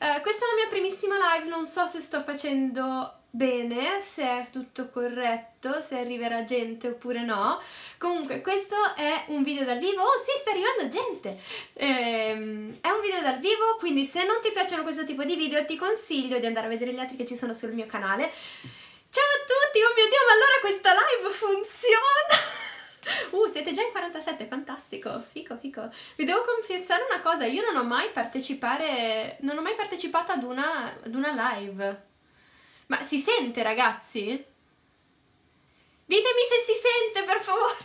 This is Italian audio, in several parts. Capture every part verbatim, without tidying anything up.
Uh, questa è la mia primissima live, non so se sto facendo bene, se è tutto corretto, se arriverà gente oppure no. Comunque questo è un video dal vivo. Oh sì, sta arrivando gente! Ehm, è un video dal vivo, quindi se non ti piacciono questo tipo di video ti consiglio di andare a vedere gli altri che ci sono sul mio canale. Ciao a tutti! Oh mio Dio, ma allora questa live funziona! Uh, siete già in quarantasette, fantastico, fico, fico. Vi devo confessare una cosa, io non ho mai partecipare, non ho mai partecipato ad una, ad una live. Ma si sente, ragazzi? Ditemi se si sente, per favore.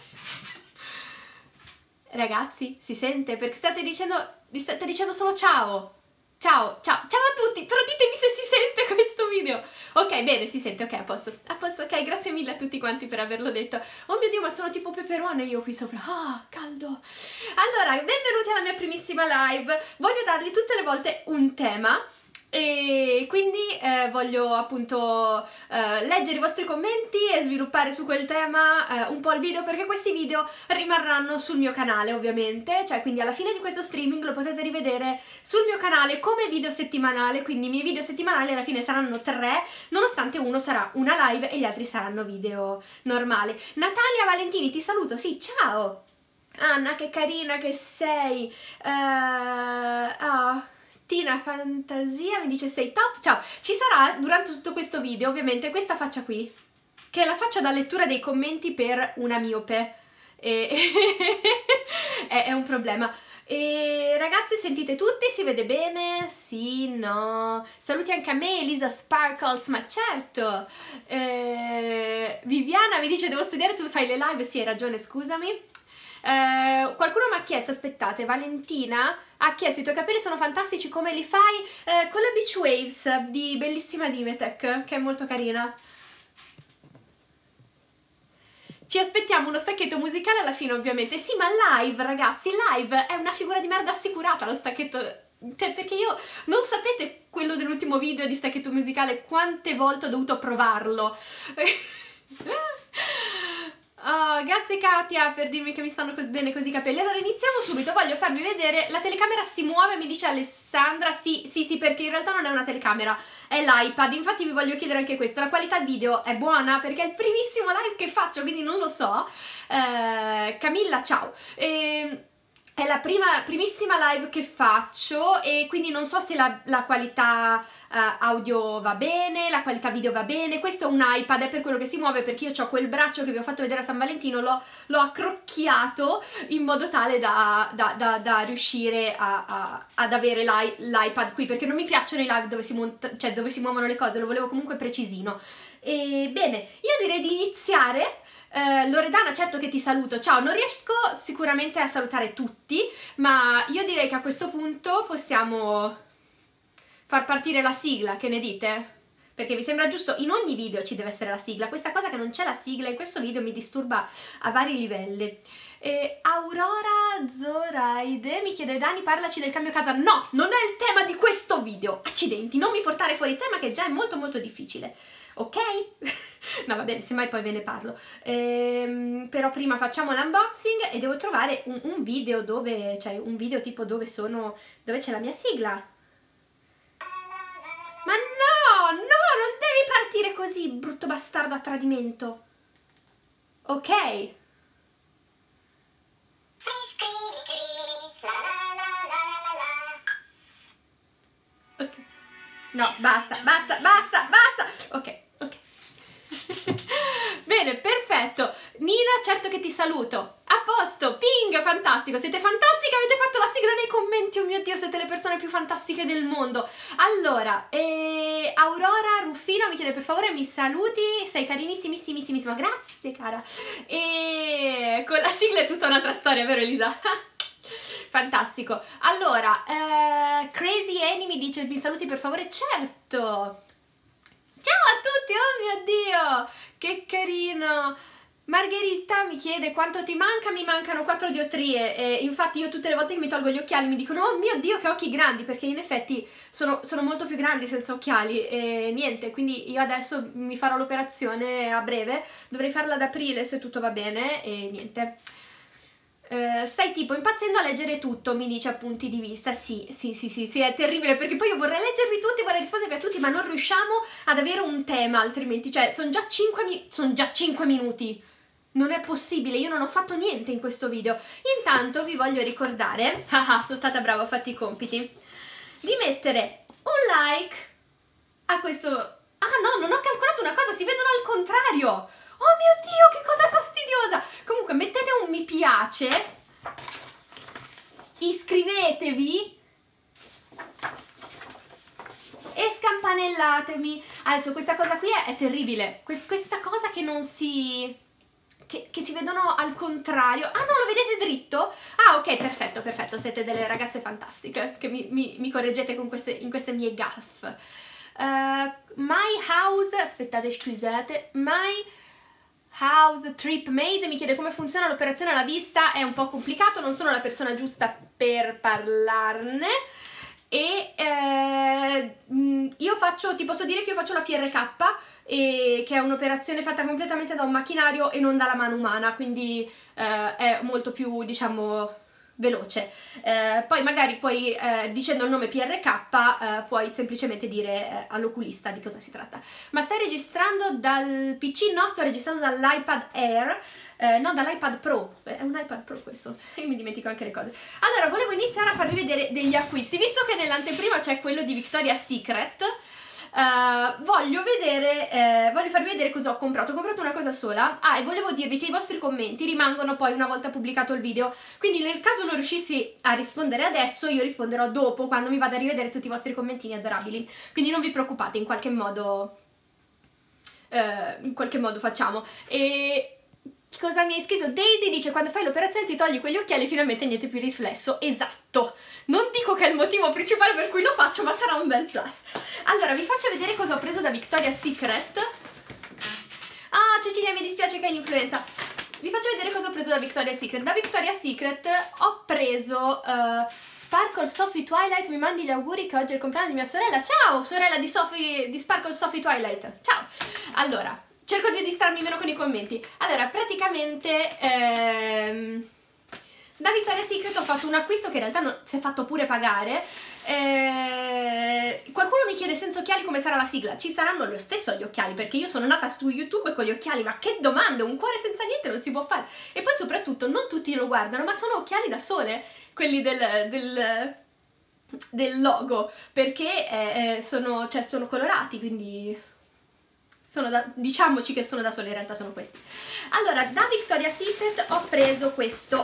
Ragazzi, si sente? Perché state dicendo, vi state dicendo solo ciao. Ciao, ciao, ciao a tutti, però ditemi se si sente questo video. Ok, bene, si sente, ok, a posto, a posto, ok, grazie mille a tutti quanti per averlo detto. Oh mio Dio, ma sono tipo peperone io qui sopra, ah, caldo. Allora, benvenuti alla mia primissima live. Voglio dargli tutte le volte un tema e quindi eh, voglio appunto eh, leggere i vostri commenti e sviluppare su quel tema eh, un po' il video, perché questi video rimarranno sul mio canale ovviamente, cioè quindi alla fine di questo streaming lo potete rivedere sul mio canale come video settimanale, quindi i miei video settimanali alla fine saranno tre, nonostante uno sarà una live e gli altri saranno video normali. Natalia Valentini, ti saluto, sì, ciao! Anna, che carina che sei! Uh, oh. Tina Fantasia mi dice sei top, ciao! Ci sarà durante tutto questo video ovviamente questa faccia qui, che è la faccia da lettura dei commenti per una miope, e è, è un problema. E ragazzi, sentite tutti? Si vede bene? Sì, no? Saluti anche a me, Elisa Sparkles, ma certo! Eh, Viviana mi dice devo studiare, tu fai le live? Sì, hai ragione, scusami. Eh, qualcuno mi ha chiesto, aspettate, Valentina ha chiesto i tuoi capelli sono fantastici, come li fai? Eh, con la Beach Waves di bellissima Dimetec, che è molto carina. Ci aspettiamo uno stacchetto musicale alla fine ovviamente. Sì, ma live ragazzi, live è una figura di merda assicurata lo stacchetto, cioè, perché io non sapete quello dell'ultimo video di stacchetto musicale quante volte ho dovuto provarlo. Oh, grazie Katia per dirmi che mi stanno bene così i capelli. Allora iniziamo subito, voglio farvi vedere, la telecamera si muove, mi dice Alessandra, sì, sì, sì, perché in realtà non è una telecamera, è l'iPad, infatti vi voglio chiedere anche questo, la qualità video è buona? Perché è il primissimo live che faccio, quindi non lo so. eh, Camilla, ciao. E... È la prima, primissima live che faccio e quindi non so se la, la qualità uh, audio va bene, la qualità video va bene. Questo è un iPad, è per quello che si muove, perché io ho quel braccio che vi ho fatto vedere a San Valentino, l'ho accrocchiato in modo tale da, da, da, da riuscire a, a, ad avere l'iPad qui, perché non mi piacciono i live dove si, monta, cioè dove si muovono le cose, lo volevo comunque precisino. E bene, io direi di iniziare. Uh, Loredana, certo che ti saluto, ciao, non riesco sicuramente a salutare tutti, ma io direi che a questo punto possiamo far partire la sigla, che ne dite? Perché vi sembra giusto, in ogni video ci deve essere la sigla, questa cosa che non c'è la sigla in questo video mi disturba a vari livelli. E Aurora Zoraide mi chiede Dani parlaci del cambio casa, no, non è il tema di questo video, accidenti, non mi portare fuori il tema che già è molto molto difficile. Ok? No, va bene, semmai poi ve ne parlo. Ehm, però prima facciamo l'unboxing e devo trovare un, un video dove, cioè un video tipo dove sono, dove c'è la mia sigla. Ma no, no, non devi partire così, brutto bastardo a tradimento. Ok? Ok. No, basta, basta, basta, basta. Ok, ok. Bene, perfetto. Nina, certo che ti saluto. A posto, ping, fantastico, siete fantastiche, avete fatto la sigla nei commenti, oh mio Dio, siete le persone più fantastiche del mondo. Allora, eh, Aurora Ruffino mi chiede per favore mi saluti, sei carinissimissima, grazie cara. E con la sigla è tutta un'altra storia, vero Elisa? Fantastico. Allora, eh, Crazy Annie mi dice mi saluti per favore, certo. Ciao a tutti, oh mio Dio, che carino. Margherita mi chiede quanto ti manca, mi mancano quattro diottrie e infatti io tutte le volte che mi tolgo gli occhiali mi dicono oh mio Dio che occhi grandi, perché in effetti sono, sono molto più grandi senza occhiali e niente, quindi io adesso mi farò l'operazione a breve, dovrei farla ad aprile se tutto va bene e niente. Uh, stai tipo impazzendo a leggere tutto, mi dice a punti di vista. Sì, sì, sì, sì, sì, è terribile, perché poi io vorrei leggervi tutti, vorrei rispondervi a tutti, ma non riusciamo ad avere un tema altrimenti, cioè sono già cinque mi- sono già cinque minuti, non è possibile, io non ho fatto niente in questo video. Intanto vi voglio ricordare, haha, sono stata brava, ho fatto i compiti, di mettere un like a questo... Ah no, non ho calcolato una cosa, si vedono al contrario! Oh mio Dio, che cosa fastidiosa! Comunque mettete un mi piace, iscrivetevi e scampanellatemi. Adesso questa cosa qui è, è terribile, Quest, questa cosa che non si... Che, che si vedono al contrario. Ah no, lo vedete dritto? Ah ok, perfetto, perfetto, siete delle ragazze fantastiche che mi, mi, mi correggete con queste, in queste mie gaffe. Uh, my house, aspettate, scusate, my... House Trip Made mi chiede come funziona l'operazione alla vista, è un po' complicato, non sono la persona giusta per parlarne e eh, io faccio, ti posso dire che io faccio la P R K, e, che è un'operazione fatta completamente da un macchinario e non dalla mano umana, quindi eh, è molto più, diciamo, veloce. Eh, poi magari poi eh, dicendo il nome P R K eh, puoi semplicemente dire eh, all'oculista di cosa si tratta. Ma stai registrando dal P C? No, sto registrando dall'iPad Air, eh, no, dall'iPad Pro. Beh, è un iPad Pro questo, io mi dimentico anche le cose. Allora, volevo iniziare a farvi vedere degli acquisti, visto che nell'anteprima c'è quello di Victoria's Secret. Uh, voglio vedere, eh, voglio farvi vedere cosa ho comprato. Ho comprato una cosa sola. Ah, e volevo dirvi che i vostri commenti rimangono poi una volta pubblicato il video, quindi nel caso non riuscissi a rispondere adesso, io risponderò dopo, quando mi vado a rivedere tutti i vostri commentini adorabili, quindi non vi preoccupate, in qualche modo eh, in qualche modo facciamo. E cosa mi hai scritto? Daisy dice: quando fai l'operazione ti togli quegli occhiali e finalmente niente più riflesso. Esatto, non dico che è il motivo principale per cui lo faccio, ma sarà un bel plus. Allora vi faccio vedere cosa ho preso da Victoria's Secret. Ah Cecilia, mi dispiace che hai l'influenza. Vi faccio vedere cosa ho preso da Victoria's Secret. Da Victoria's Secret ho preso uh, Sparkle Sophie Twilight. Mi mandi gli auguri che oggi è il compleanno di mia sorella. Ciao sorella di, Sophie, di Sparkle Sophie Twilight. Ciao. Allora, cerco di distrarmi meno con i commenti. Allora, praticamente ehm, da Victoria's Secret ho fatto un acquisto che in realtà non, si è fatto pure pagare. Eh, qualcuno mi chiede senza occhiali come sarà la sigla. Ci saranno lo stesso gli occhiali, perché io sono nata su YouTube con gli occhiali. Ma che domande, un cuore senza niente non si può fare. E poi soprattutto non tutti lo guardano, ma sono occhiali da sole, quelli del... del del logo, perché eh, sono, cioè, sono colorati, quindi sono da, diciamoci che sono da sole, in realtà sono questi. Allora, da Victoria's Secret ho preso questo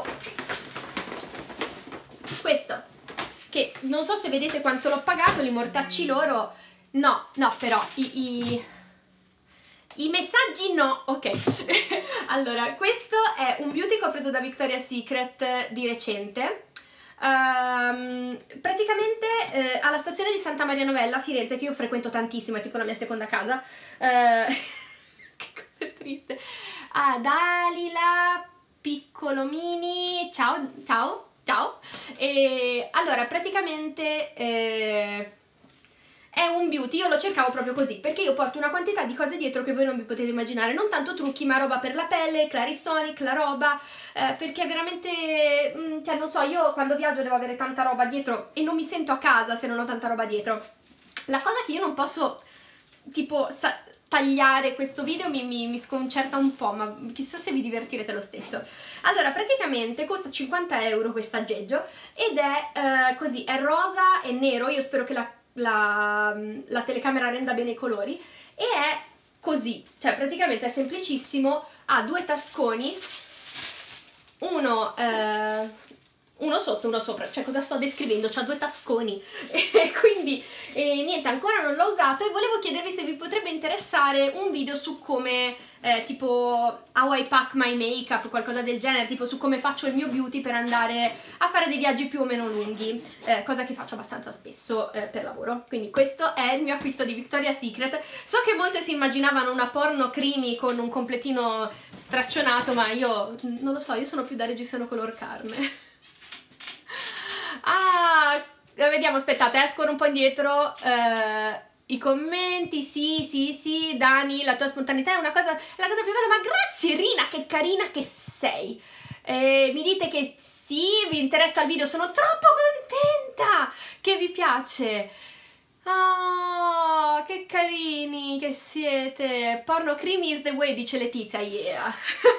questo che non so se vedete quanto l'ho pagato, li mortacci loro, no, no, però i, i, i messaggi no, ok. Allora, questo è un beauty che ho preso da Victoria's Secret di recente. Um, praticamente eh, alla stazione di Santa Maria Novella a Firenze, che io frequento tantissimo, è tipo la mia seconda casa. Uh, che cosa triste. Ah, Dalila Piccolomini, ciao, ciao, ciao. E allora, praticamente eh, è un beauty, io lo cercavo proprio così, perché io porto una quantità di cose dietro che voi non vi potete immaginare, non tanto trucchi, ma roba per la pelle, Clarisonic, la roba, eh, perché veramente, mh, cioè non so, io quando viaggio devo avere tanta roba dietro e non mi sento a casa se non ho tanta roba dietro. La cosa che io non posso, tipo, tagliare questo video mi, mi, mi sconcerta un po', ma chissà se vi divertirete lo stesso. Allora, praticamente costa cinquanta euro questo aggeggio ed è eh, così, è rosa e nero, io spero che la La, la telecamera renda bene i colori, e è così, cioè praticamente è semplicissimo, ha due tasconi, uno, eh, uno sotto, uno sopra, cioè cosa sto descrivendo? C'ha due tasconi e quindi e niente, ancora non l'ho usato e volevo chiedervi se vi potrebbe interessare un video su come eh, tipo how I pack my makeup o qualcosa del genere, tipo su come faccio il mio beauty per andare a fare dei viaggi più o meno lunghi, eh, cosa che faccio abbastanza spesso eh, per lavoro. Quindi questo è il mio acquisto di Victoria's Secret. So che molte si immaginavano una porno creamy con un completino straccionato, ma io non lo so, io sono più da reggiseno color carne. Ah, vediamo, aspettate, escono un po' indietro eh, i commenti. Sì, sì, sì, Dani, la tua spontaneità è una cosa, la cosa più bella, ma grazie Rina, che carina che sei. E mi dite che sì, vi interessa il video, sono troppo contenta che vi piace. Oh, che carini che siete. Porno creamy is the way, dice Letizia, yeah.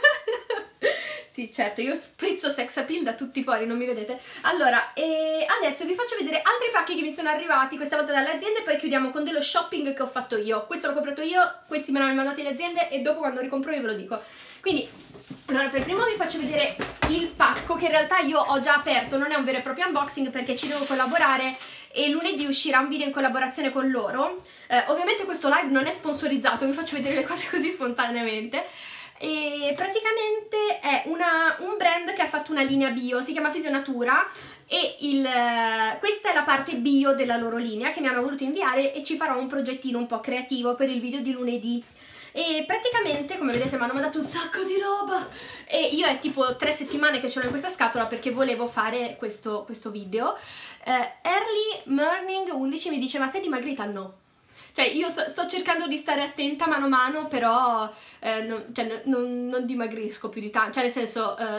Sì, certo, io sprizzo sex appeal da tutti i pori, non mi vedete? Allora, e adesso vi faccio vedere altri pacchi che mi sono arrivati, questa volta dalle aziende, e poi chiudiamo con dello shopping che ho fatto io. Questo l'ho comprato io, questi me l'hanno mandati le aziende e dopo quando ricompro io ve lo dico. Quindi, allora, per primo vi faccio vedere il pacco che in realtà io ho già aperto, non è un vero e proprio unboxing perché ci devo collaborare e lunedì uscirà un video in collaborazione con loro. Eh, ovviamente questo live non è sponsorizzato, vi faccio vedere le cose così spontaneamente. E praticamente è una, un brand che ha fatto una linea bio, si chiama Fisionatura e il, questa è la parte bio della loro linea che mi hanno voluto inviare e ci farò un progettino un po' creativo per il video di lunedì. E praticamente, come vedete, mi hanno mandato un sacco di roba e io è tipo tre settimane che ce l'ho in questa scatola perché volevo fare questo, questo video. eh, Early Morning undici mi dice: ma sei dimagrita? No. Cioè io so, sto cercando di stare attenta mano a mano, però eh, non, cioè, non, non dimagrisco più di tanto, cioè nel senso eh,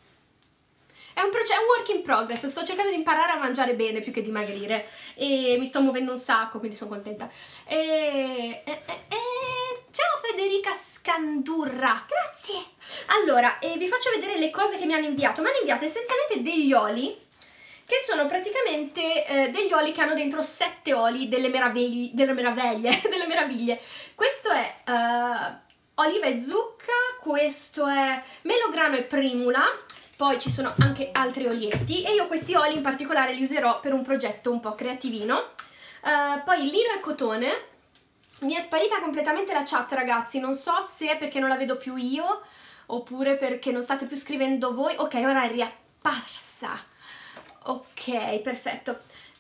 è, un è un work in progress, sto cercando di imparare a mangiare bene più che dimagrire e mi sto muovendo un sacco, quindi sono contenta. E, e, e, e, ciao Federica Scandurra, grazie! Allora, eh, vi faccio vedere le cose che mi hanno inviato, mi hanno inviato essenzialmente degli oli, che sono praticamente eh, degli oli che hanno dentro sette oli delle meraviglie, delle meraviglie, delle meraviglie. Questo è uh, oliva e zucca, questo è melograno e primula, poi ci sono anche altri olietti e io questi oli in particolare li userò per un progetto un po' creativino. Uh, poi lino e cotone, mi è sparita completamente la chat ragazzi, non so se è perché non la vedo più io oppure perché non state più scrivendo voi. Ok, ora è riapparsa. Ok, perfetto.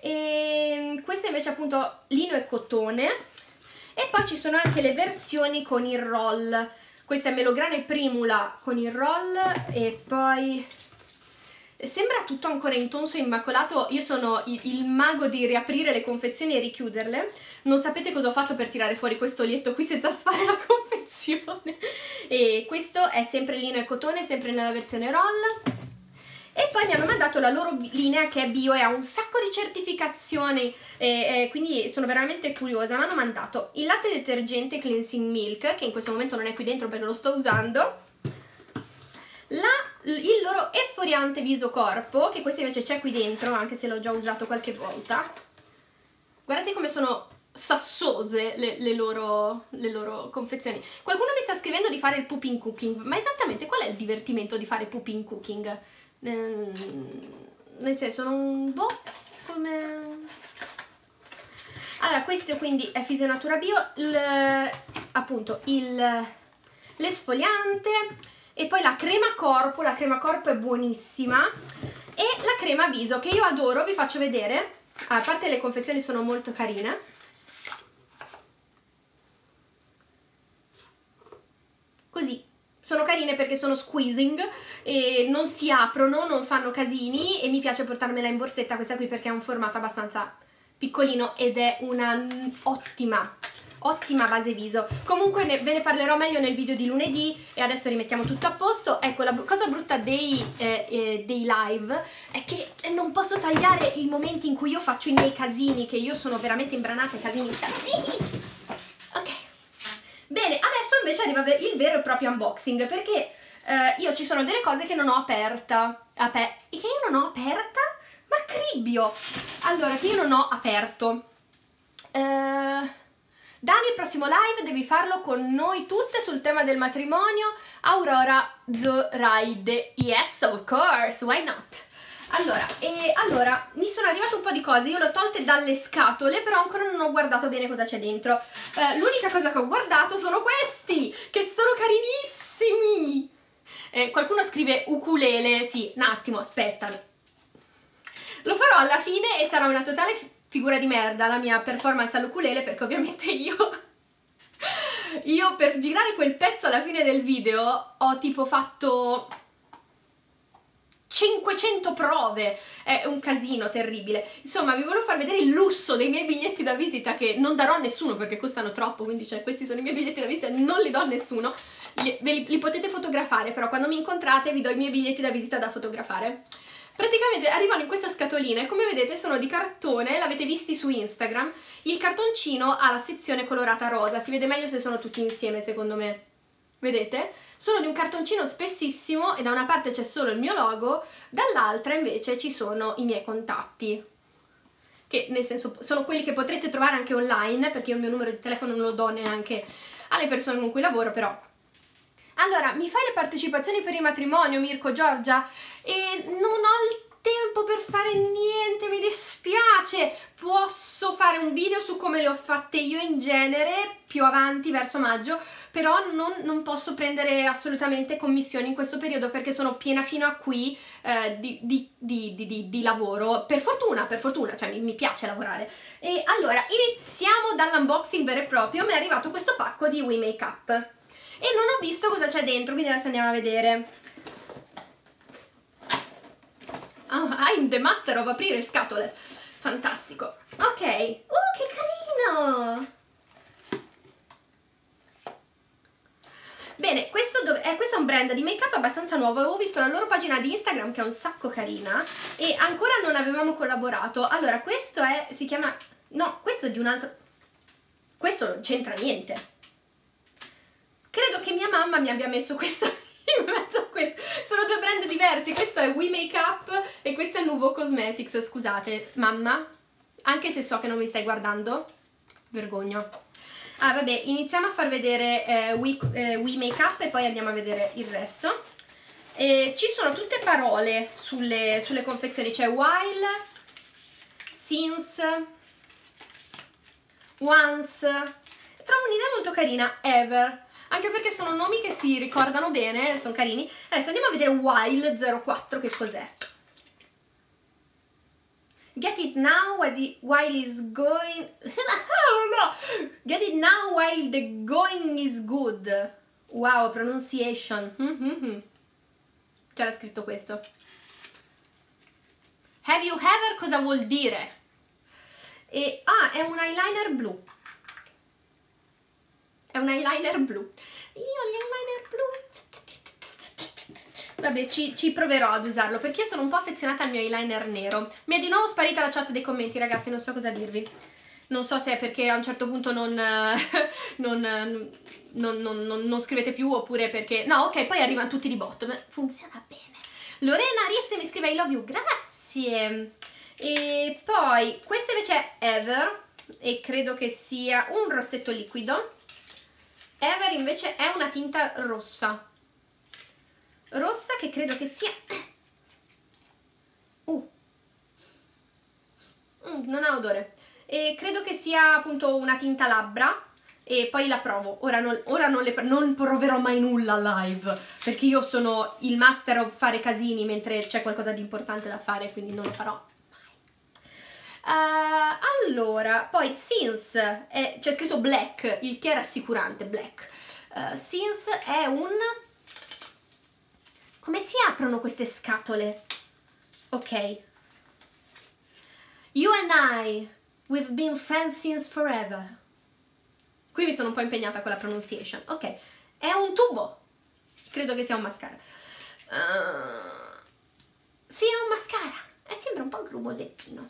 E questo invece appunto lino e cotone. E poi ci sono anche le versioni con il roll. Questa è melograno e primula con il roll. E poi sembra tutto ancora intonso e immacolato. Io sono il, il mago di riaprire le confezioni e richiuderle. Non sapete cosa ho fatto per tirare fuori questo olietto qui senza sfare la confezione. E questo è sempre lino e cotone, sempre nella versione roll. E poi mi hanno mandato la loro linea che è bio e ha un sacco di certificazioni, e, e quindi sono veramente curiosa. Mi hanno mandato il latte detergente Cleansing Milk, che in questo momento non è qui dentro perché lo sto usando, la, il loro esfoliante viso corpo, che questo invece c'è qui dentro, anche se l'ho già usato qualche volta. Guardate come sono sassose le, le, loro, le loro confezioni. Qualcuno mi sta scrivendo di fare il pooping cooking, ma esattamente qual è il divertimento di fare pooping cooking? Nel senso, non boh, come... Allora, questo quindi è Fisionatura Bio, il, appunto l'esfoliante e poi la crema corpo, la crema corpo è buonissima e la crema viso che io adoro, vi faccio vedere. Ah, a parte le confezioni sono molto carine. Così. Sono carine perché sono squeezing e non si aprono, non fanno casini e mi piace portarmela in borsetta questa qui perché è un formato abbastanza piccolino ed è una ottima, ottima base viso. Comunque ne, ve ne parlerò meglio nel video di lunedì e adesso rimettiamo tutto a posto. Ecco, la cosa brutta dei, eh, eh, dei live è che non posso tagliare i momenti in cui io faccio i miei casini, che io sono veramente imbranata ai casini. Ok. Bene, adesso invece arriva il vero e proprio unboxing, perché eh, io ci sono delle cose che non ho aperta, aper e che io non ho aperta? Ma cribbio! Allora, che io non ho aperto. Eh, Dani, il prossimo live devi farlo con noi tutte sul tema del matrimonio. Aurora Zoraide. Yes, of course, why not? Allora, e allora, mi sono arrivato un po' di cose, io le ho tolte dalle scatole, però ancora non ho guardato bene cosa c'è dentro. Eh, l'unica cosa che ho guardato sono questi, che sono carinissimi! Eh, qualcuno scrive ukulele, sì, un attimo, aspetta. Lo farò alla fine e sarà una totale figura di merda la mia performance all'ukulele, perché ovviamente io... io per girare quel pezzo alla fine del video ho tipo fatto... cinquecento prove, è un casino terribile. Insomma, vi volevo far vedere il lusso dei miei biglietti da visita che non darò a nessuno perché costano troppo, quindi cioè questi sono i miei biglietti da visita e non li do a nessuno. li, li, li potete fotografare, però quando mi incontrate vi do i miei biglietti da visita da fotografare. Praticamente arrivano in questa scatolina e come vedete sono di cartone, l'avete visti su Instagram, il cartoncino ha la sezione colorata rosa, si vede meglio se sono tutti insieme secondo me, vedete? Sono di un cartoncino spessissimo e da una parte c'è solo il mio logo, dall'altra invece ci sono i miei contatti, che nel senso sono quelli che potreste trovare anche online, perché io il mio numero di telefono non lo do neanche alle persone con cui lavoro, però... Allora, mi fai le partecipazioni per il matrimonio, Mirko, Giorgia? E non ho il tempo per fare niente, mi dispiace. Posso fare un video su come le ho fatte io in genere, più avanti, verso maggio, però non, non posso prendere assolutamente commissioni in questo periodo perché sono piena fino a qui eh, di, di, di, di, di, di lavoro. Per fortuna, per fortuna, cioè mi, mi piace lavorare. E allora, iniziamo dall'unboxing vero e proprio. Mi è arrivato questo pacco di We Make Up. E non ho visto cosa c'è dentro, quindi adesso andiamo a vedere. Oh, I'm the master of aprire scatole. Fantastico. Ok. Oh, che carino! Bene, questo, dove, eh, questo è un brand di make up abbastanza nuovo. Avevo visto la loro pagina di Instagram che è un sacco carina e ancora non avevamo collaborato. Allora, questo è, si chiama... No, questo è di un altro... Questo non c'entra niente. Credo che mia mamma mi abbia messo questo in mezzo a questo. Sono due brand diversi, questo è We Make Up e questo è Nuvo Cosmetics, scusate, mamma, anche se so che non mi stai guardando, vergogno. Ah vabbè, iniziamo a far vedere eh, We, eh, We Make Up e poi andiamo a vedere il resto. E ci sono tutte parole sulle, sulle confezioni, c'è while, since, once, trovo un'idea molto carina, ever. Anche perché sono nomi che si ricordano bene, sono carini. Adesso andiamo a vedere While zero quattro, che cos'è. Get it now while is going... no! Get it now while the going is good. Wow, pronunciation. Mm-hmm. C'era scritto questo. Have you ever cosa vuol dire? E, ah, è un eyeliner blu. È un eyeliner blu. Io l'eyeliner blu. Vabbè, ci, ci proverò ad usarlo perché io sono un po' affezionata al mio eyeliner nero. Mi è di nuovo sparita la chat dei commenti, ragazzi, non so cosa dirvi. Non so se è perché a un certo punto non, non, non, non, non, non scrivete più oppure perché... No, ok, poi arrivano tutti di botto, ma funziona bene. Lorena Riezzi mi scrive I love you, grazie. E poi, questo invece è Ever e credo che sia un rossetto liquido. Ever invece è una tinta rossa, rossa che credo che sia... Uh. Mm, non ha odore. E credo che sia appunto una tinta labbra e poi la provo. Ora non, ora non, le, non proverò mai nulla live perché io sono il master of fare casini mentre c'è qualcosa di importante da fare, quindi non lo farò. Uh, allora, poi since c'è scritto black, il che è rassicurante, black. Uh, since è un... Come si aprono queste scatole? Ok. You and I, we've been friends since forever. Qui mi sono un po' impegnata con la pronunciation. Ok, è un tubo. Credo che sia un mascara. Uh, sì, è un mascara. E sembra un po' grumosettino.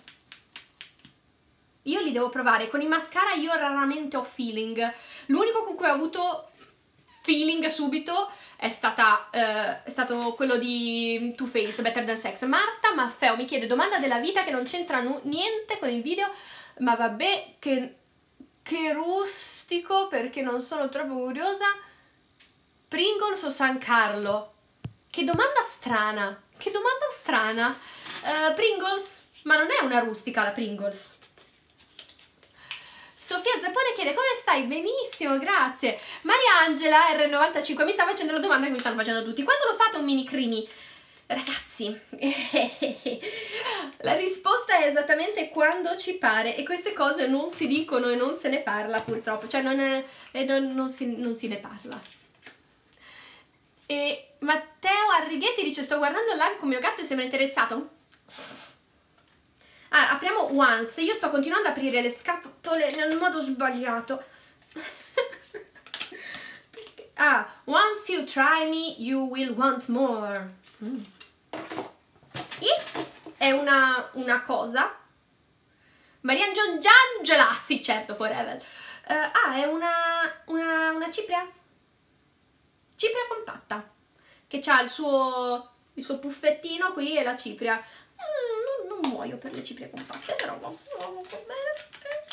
Io li devo provare, con i mascara io raramente ho feeling, l'unico con cui ho avuto feeling subito è, stata, uh, è stato quello di Too Faced, Better Than Sex. Marta Maffeo mi chiede domanda della vita che non c'entra niente con il video, ma vabbè, che, che rustico perché non sono troppo curiosa, Pringles o San Carlo? Che domanda strana, che domanda strana. uh, Pringles, ma non è una rustica la Pringles. Sofia Zappone chiede come stai? Benissimo, grazie. Mariangela R novantacinque mi sta facendo la domanda che mi stanno facendo tutti. Quando lo fate un mini creamy? Ragazzi, la risposta è esattamente quando ci pare e queste cose non si dicono e non se ne parla purtroppo, cioè non, è, e non, non, si, non si ne parla. E Matteo Arrighetti dice sto guardando il live con mio gatto e sembra interessato. Ah, apriamo once. Io sto continuando ad aprire le scatole nel modo sbagliato. ah, once you try me, you will want more. Mm. E è una, una cosa. Maria Giangela, sì certo, forever. Uh, ah, è una, una, una cipria. Cipria compatta. Che ha il suo, il suo puffettino qui e la cipria. Mm, non, non muoio per le ciprie compatte, però va, va, va bene.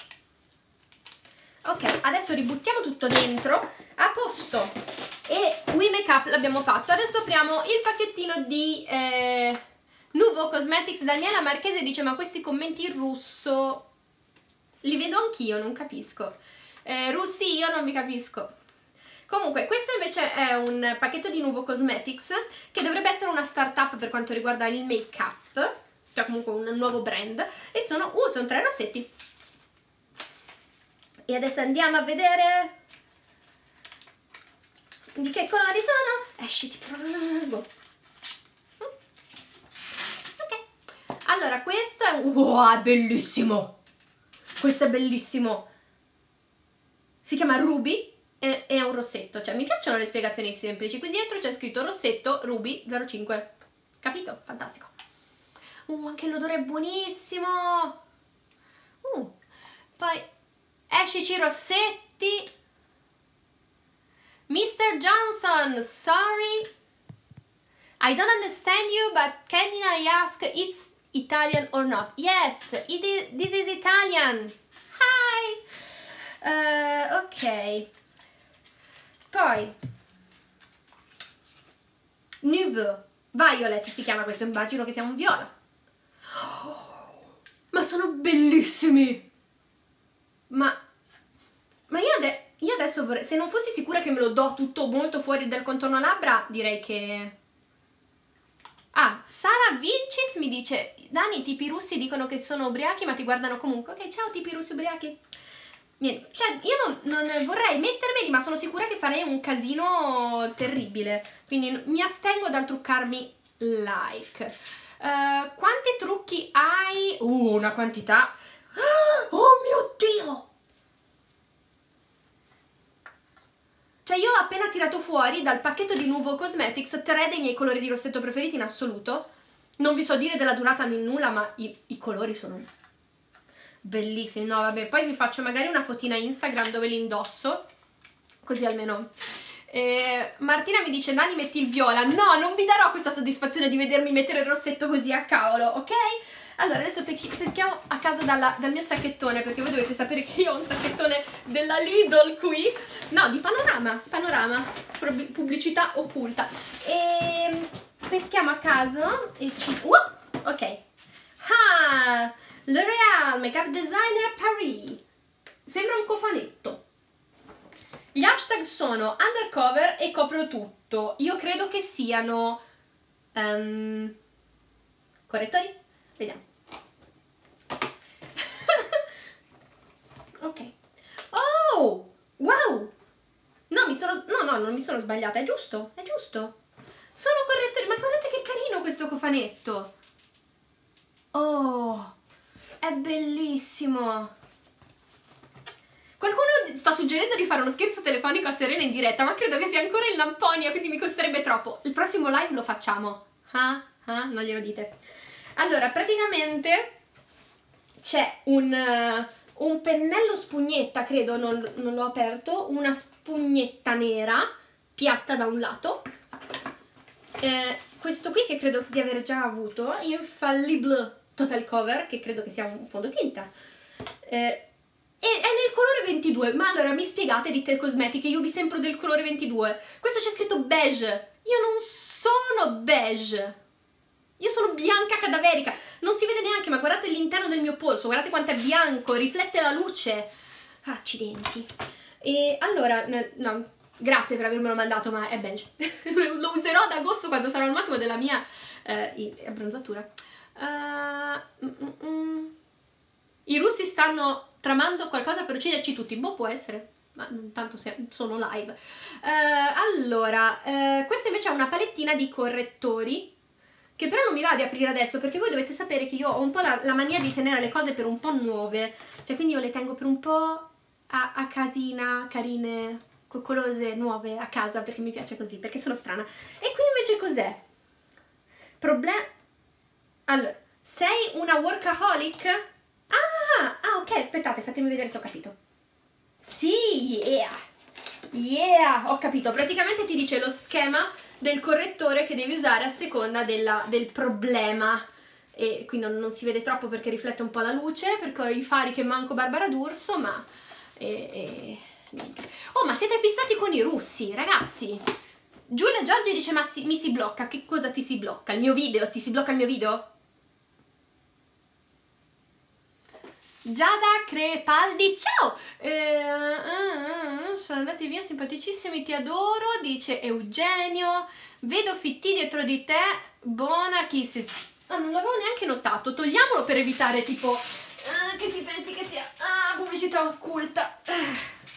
Ok, adesso ributtiamo tutto dentro. A posto. E We Make Up l'abbiamo fatto. Adesso apriamo il pacchettino di eh, Nuvo Cosmetics. Daniela Marchese dice: ma questi commenti in russo li vedo anch'io, non capisco. Eh, Russi, io non vi capisco. Comunque, questo invece è un pacchetto di Nuvo Cosmetics, che dovrebbe essere una startup per quanto riguarda il make-up, cioè comunque un nuovo brand, e sono, uh, sono tre rossetti. E adesso andiamo a vedere di che colori sono. Esci, ti prego. Ok. Allora, questo è un... wow, è bellissimo. Questo è bellissimo. Si chiama Ruby e è un rossetto. Cioè, mi piacciono le spiegazioni semplici. Qui dietro c'è scritto rossetto Ruby zero cinque. Capito? Fantastico. Uh, anche l'odore è buonissimo. Uh, poi... escici rossetti. mister Johnson, sorry, I don't understand you, but can I ask it's Italian or not? Yes, it is, this is Italian. Hi. Uh, ok. Poi Nuvo Violet si chiama questo, immagino che sia un viola. Oh, ma sono bellissimi. Ma, ma io, ade io adesso vorrei, se non fossi sicura che me lo do tutto molto fuori del contorno labbra, direi che... Ah, Sara Vincis mi dice: Dani, i tipi russi dicono che sono ubriachi ma ti guardano comunque. Ok, ciao tipi russi ubriachi. Niente, cioè io non, non vorrei mettermeli, ma sono sicura che farei un casino terribile. Quindi mi astengo dal truccarmi like. Uh, quanti trucchi hai? Uh, una quantità. Oh mio Dio! Cioè io ho appena tirato fuori dal pacchetto di Nuvo Cosmetics tre dei miei colori di rossetto preferiti in assoluto. Non vi so dire della durata né nulla, ma i, i colori sono bellissimi. No vabbè, poi vi faccio magari una fotina Instagram dove li indosso, così almeno... Eh, Martina mi dice: Nani, metti il viola. No, non vi darò questa soddisfazione di vedermi mettere il rossetto così a cavolo, ok? Allora adesso peschiamo a casa dalla, dal mio sacchettone, perché voi dovete sapere che io ho un sacchettone della Lidl qui. No, di Panorama, Panorama, pubblicità occulta. E peschiamo a caso e ci... Uh, ok. Ah, L'Oréal Makeup Designer Paris. Sembra un cofanetto. Gli hashtag sono undercover e copro tutto. Io credo che siano um, correttori? Vediamo. Ok. Oh! Wow! No, mi sono... No, no, non mi sono sbagliata, è giusto, è giusto. Sono correttori, ma guardate che carino questo cofanetto. Oh, è bellissimo. Qualcuno sta suggerendo di fare uno scherzo telefonico a Serena in diretta, ma credo che sia ancora in lamponia, quindi mi costerebbe troppo. Il prossimo live lo facciamo. Ah, ah, non glielo dite. Allora, praticamente c'è un, uh, un pennello spugnetta, credo, non, non l'ho aperto, una spugnetta nera, piatta da un lato. Eh, questo qui che credo di aver già avuto, Infallible Total Cover, che credo che sia un fondotinta. Eh, E è nel colore ventidue, ma allora mi spiegate, Retail Cosmetic, io vi sembro del colore ventidue. Questo c'è scritto beige, io non sono beige, io sono bianca cadaverica, non si vede neanche, ma guardate l'interno del mio polso, guardate quanto è bianco, riflette la luce. Accidenti. E allora, no, grazie per avermelo mandato, ma è beige. Lo userò ad agosto quando sarò al massimo della mia eh, abbronzatura. Uh, mm, mm, mm. I russi stanno tramando qualcosa per ucciderci tutti. Boh, può essere, ma intanto sono live. Uh, allora, uh, questa invece è una palettina di correttori, che però non mi va di aprire adesso, perché voi dovete sapere che io ho un po' la, la mania di tenere le cose per un po' nuove. Cioè, quindi io le tengo per un po' a, a casina, carine, coccolose nuove a casa perché mi piace così, perché sono strana. E qui invece cos'è? Problem... Allora, sei una workaholic? Ah, ah, ok, aspettate, fatemi vedere se ho capito. Sì, yeah, yeah, ho capito. Praticamente ti dice lo schema del correttore che devi usare a seconda della, del problema. E qui non, non si vede troppo perché riflette un po' la luce, perché ho i fari che manco Barbara D'Urso, ma... E, e, niente. Oh, ma siete fissati con i russi, ragazzi? Giulia Giorgi dice, ma si, mi si blocca. Che cosa ti si blocca? Il mio video? Ti si blocca il mio video? Giada Crepaldi, ciao! Eh, uh, uh, sono andati via, simpaticissimi, ti adoro, dice Eugenio. Vedo fitti dietro di te, buona chi si... Ah, non l'avevo neanche notato, togliamolo per evitare tipo uh, che si pensi che sia uh, pubblicità occulta. Uh.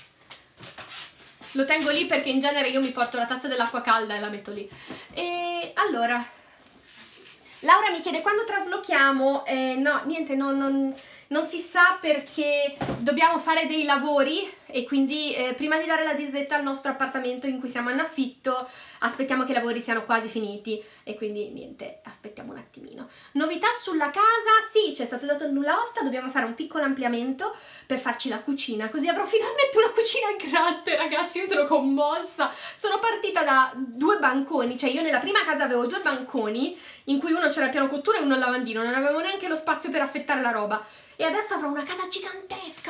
Lo tengo lì perché in genere io mi porto la tazza dell'acqua calda e la metto lì. E allora, Laura mi chiede quando traslochiamo, eh, no, niente, no, non... Non si sa perché dobbiamo fare dei lavori e quindi eh, prima di dare la disdetta al nostro appartamento in cui siamo in affitto aspettiamo che i lavori siano quasi finiti e quindi niente, aspettiamo un attimino. Novità sulla casa? Sì, c'è stato dato il nulla osta, dobbiamo fare un piccolo ampliamento per farci la cucina, così avrò finalmente una cucina grande, ragazzi, io sono commossa. Sono partita da due banconi, cioè io nella prima casa avevo due banconi in cui uno c'era il piano cottura e uno il lavandino, non avevo neanche lo spazio per affettare la roba. E adesso avrò una casa gigantesca.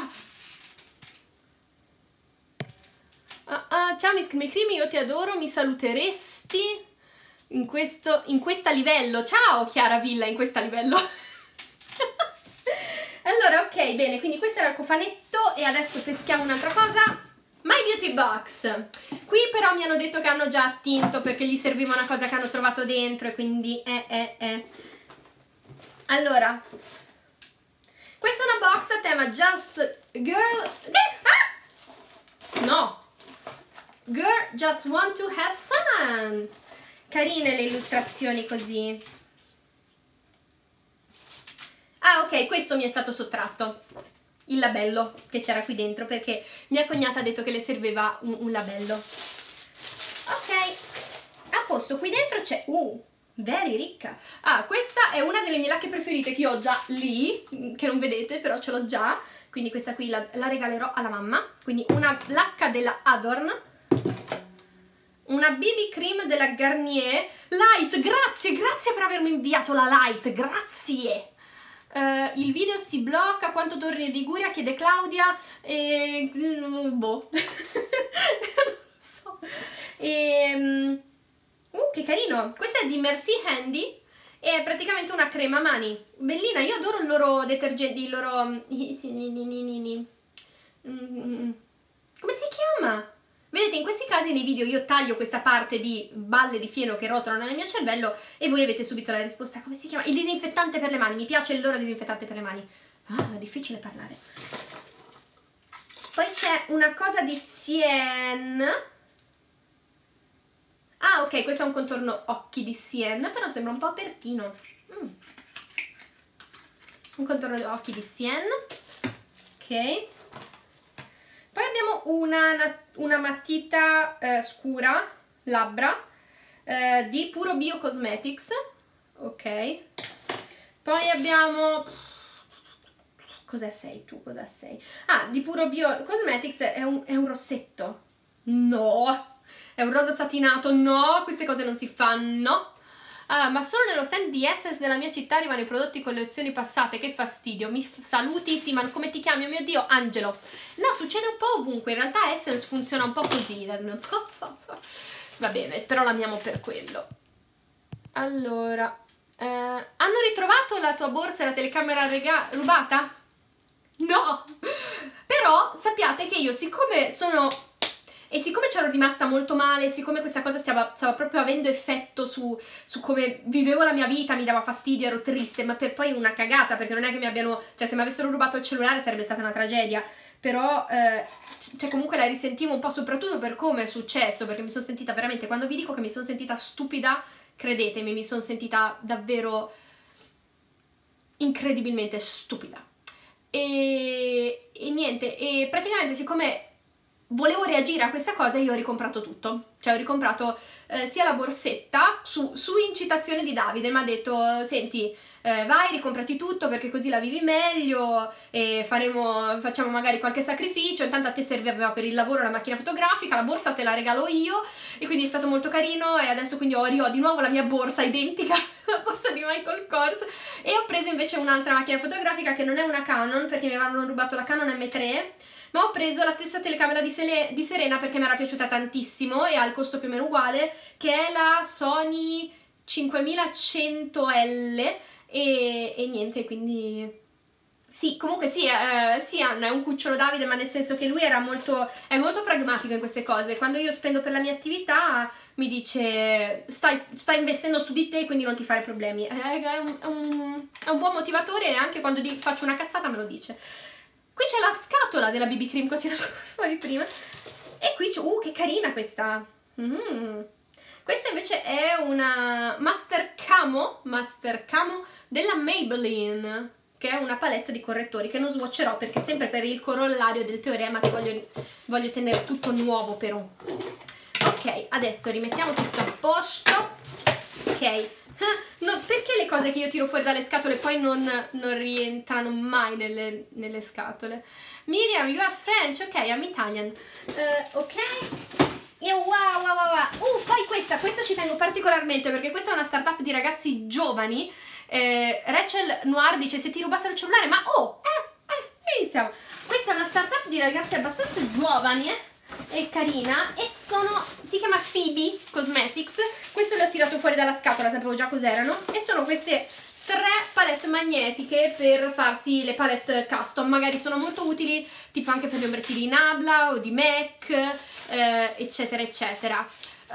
Ah, ah, ciao Miss Crimi Crimi, io ti adoro, mi saluteresti in questo, in questa livello. Ciao Chiara Villa, in questa livello. Allora, ok, bene, quindi questo era il cofanetto e adesso peschiamo un'altra cosa. My Beauty Box. Qui però mi hanno detto che hanno già attinto perché gli serviva una cosa che hanno trovato dentro e quindi eh eh eh. Allora, questa è una box a tema Just Girl... Ah! No! Girl Just Want to Have Fun! Carine le illustrazioni così. Ah, ok, questo mi è stato sottratto. Il labello che c'era qui dentro perché mia cognata ha detto che le serviva un, un labello. Ok, a posto, qui dentro c'è... Uh! Very ricca. Ah, questa è una delle mie lacche preferite che io ho già lì, che non vedete, però ce l'ho già. Quindi questa qui la, la regalerò alla mamma. Quindi una lacca della Adorn, una B B cream della Garnier Light. Grazie, grazie per avermi inviato la Light, grazie. Uh, il video si blocca, quanto torni in Liguria? Chiede Claudia. E... boh. Non lo so. E... Uh, che carino! Questo è di Merci Handy e è praticamente una crema mani. Bellina, io adoro il loro detergente, il loro... Mm, come si chiama? Vedete, in questi casi nei video io taglio questa parte di balle di fieno che rotolano nel mio cervello e voi avete subito la risposta. Come si chiama? Il disinfettante per le mani. Mi piace il loro disinfettante per le mani. Ah, è difficile parlare. Poi c'è una cosa di Sien... Ah, ok, questo è un contorno occhi di Sien, però sembra un po' apertino. Mm. Un contorno occhi di Sien. Ok. Poi abbiamo una, una matita eh, scura, labbra, eh, di Puro Bio Cosmetics. Ok. Poi abbiamo... Cos'è sei tu? Cos'è sei? Ah, di Puro Bio Cosmetics è un, è un rossetto. No! È un rosa satinato, no, queste cose non si fanno. Ah, ma solo nello stand di Essence della mia città arrivano i prodotti collezioni passate, che fastidio. Mi saluti, sì, ma come ti chiami? Oh mio Dio, Angelo. No, succede un po' ovunque, in realtà Essence funziona un po' così. Va bene, però l'amiamo per quello. Allora, eh, hanno ritrovato la tua borsa e la telecamera rubata? No! Però sappiate che io, siccome sono... E siccome c'ero rimasta molto male, siccome questa cosa stava, stava proprio avendo effetto su, su come vivevo la mia vita, mi dava fastidio, ero triste, ma per poi una cagata, perché non è che mi abbiano... Cioè, se mi avessero rubato il cellulare sarebbe stata una tragedia, però, eh, cioè, comunque la risentivo un po', soprattutto per come è successo, perché mi sono sentita veramente... Quando vi dico che mi sono sentita stupida, credetemi, mi sono sentita davvero incredibilmente stupida. E, e niente, e praticamente siccome... volevo reagire a questa cosa e io ho ricomprato tutto. Cioè ho ricomprato eh, sia la borsetta, su, su incitazione di Davide, mi ha detto, senti, eh, vai, ricomprati tutto perché così la vivi meglio e faremo, facciamo magari qualche sacrificio, intanto a te serviva per il lavoro la macchina fotografica, la borsa te la regalo io, e quindi è stato molto carino, e adesso quindi ho, ho di nuovo la mia borsa identica alla borsa di Michael Kors, e ho preso invece un'altra macchina fotografica che non è una Canon perché mi avevano rubato la Canon M tre, ma ho preso la stessa telecamera di, Sele di Serena perché mi era piaciuta tantissimo e ha il costo più o meno uguale, che è la Sony cinquemilacento L, e, e niente, quindi sì, comunque sì, eh, sì Anna, è un cucciolo Davide, ma nel senso che lui era molto, è molto pragmatico in queste cose. Quando io spendo per la mia attività mi dice stai, stai investendo su di te, quindi non ti fare problemi. È, è, un, è, un, è un buon motivatore, e anche quando faccio una cazzata me lo dice. Qui c'è la scatola della B B Cream che ho tirato fuori prima, e qui c'è, uh che carina questa, mm. Questa invece è una Master Camo, Master Camo della Maybelline, che è una palette di correttori che non swatcherò perché sempre per il corollario del teorema che voglio, voglio tenere tutto nuovo per un... Ok, adesso rimettiamo tutto a posto. Ok, no, perché le cose che io tiro fuori dalle scatole poi non, non rientrano mai nelle, nelle scatole? Miriam, you are French, ok, I'm Italian. Uh, ok, e wow, wow, wow, wow. Uh, poi questa, questa ci tengo particolarmente perché questa è una startup di ragazzi giovani. Eh, Rachel Noir dice se ti rubassero il cellulare, ma oh, eh, eh, iniziamo. Questa è una startup di ragazzi abbastanza giovani, eh, e carina, e sono, si chiama Phoebe Cosmetics. Questo le ho tirato fuori dalla scatola, sapevo già cos'erano, e sono queste tre palette magnetiche per farsi le palette custom, magari sono molto utili tipo anche per gli ombretti di Nabla o di MAC, eh, eccetera eccetera.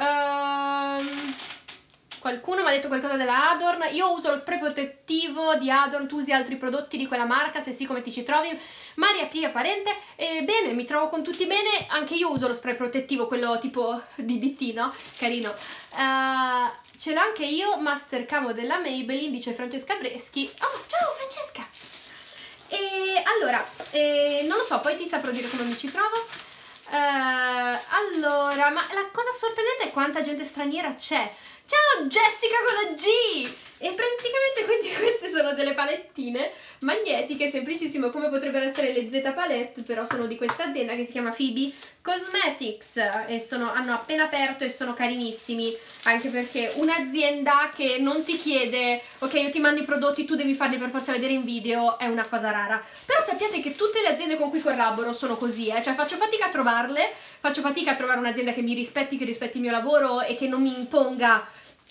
Um, qualcuno mi ha detto qualcosa della Adorn. Io uso lo spray protettivo di Adorn. Tu usi altri prodotti di quella marca? Se sì, come ti ci trovi? Maria Pia Parente, eh, bene, mi trovo con tutti bene. Anche io uso lo spray protettivo, quello tipo di D T, no? Carino. Uh, ce l'ho anche io, Master Camo della Maybelline, dice Francesca Breschi. Oh, ciao Francesca! E allora, eh, non lo so, poi ti saprò dire come mi ci trovo. Uh, allora, ma la cosa sorprendente è quanta gente straniera c'è. Ciao Jessica con la G! E praticamente quindi queste sono delle palettine magnetiche, semplicissime, come potrebbero essere le Z Palette, però sono di questa azienda che si chiama Phoebe Cosmetics, e sono, hanno appena aperto e sono carinissimi, anche perché un'azienda che non ti chiede ok, io ti mando i prodotti, tu devi farli per forza vedere in video, è una cosa rara. Però sappiate che tutte le aziende con cui collaboro sono così, eh? Cioè faccio fatica a trovarle, faccio fatica a trovare un'azienda che mi rispetti, che rispetti il mio lavoro e che non mi imponga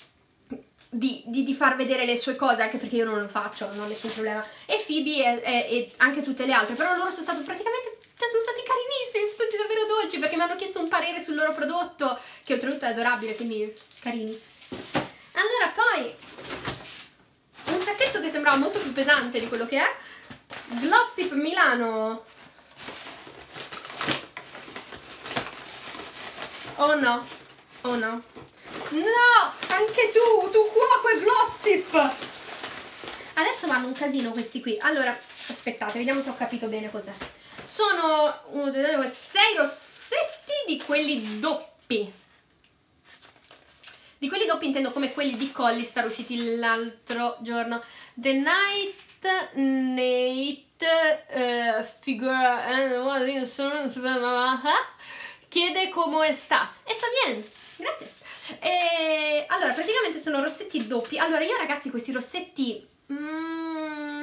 Di, di, di far vedere le sue cose, anche perché io non lo faccio, non ho nessun problema. E Phoebe e, e, e anche tutte le altre, però loro sono stati praticamente, cioè sono stati carinissimi, sono stati davvero dolci, perché mi hanno chiesto un parere sul loro prodotto, che oltretutto è adorabile, quindi carini. Allora poi un sacchetto che sembrava molto più pesante di quello che è, Glossip Milano. Oh no, oh no. No, anche tu, tu cuoco e Glossip. Adesso vanno un casino questi qui. Allora, aspettate, vediamo se ho capito bene cos'è. Sono uno, due, due, sei rossetti di quelli doppi. Di quelli doppi intendo come quelli di Collistar usciti l'altro giorno. The Night Nate uh, Figure uh, chiede come estás. Está bien, gracias. E allora praticamente sono rossetti doppi. Allora io ragazzi questi rossetti mm,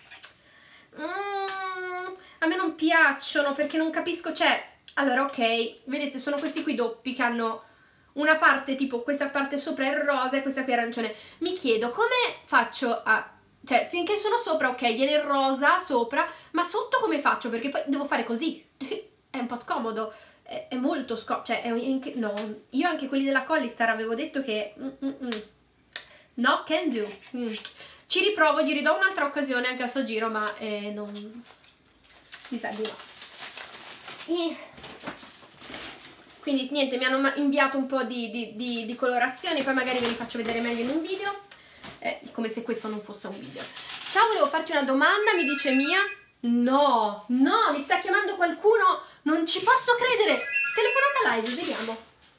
mm, a me non piacciono perché non capisco, cioè allora ok, vedete sono questi qui doppi che hanno una parte tipo questa parte sopra è rosa e questa qui è arancione. Mi chiedo come faccio a, cioè finché sono sopra ok, viene il rosa sopra, ma sotto come faccio? Perché poi devo fare così è un po' scomodo. È, è molto scomodo, cioè è in, no, io anche quelli della Collistar avevo detto che mm, mm, mm. no, can do. Mm. Ci riprovo, gli ridò un'altra occasione anche a sto giro, ma eh, non mi sa di no. E... quindi niente, mi hanno inviato un po' di, di, di, di colorazioni, poi magari ve li faccio vedere meglio in un video, eh, come se questo non fosse un video. Ciao, volevo farti una domanda, mi dice Mia. No, no, mi sta chiamando qualcuno Non ci posso credere! Telefonata live, vediamo.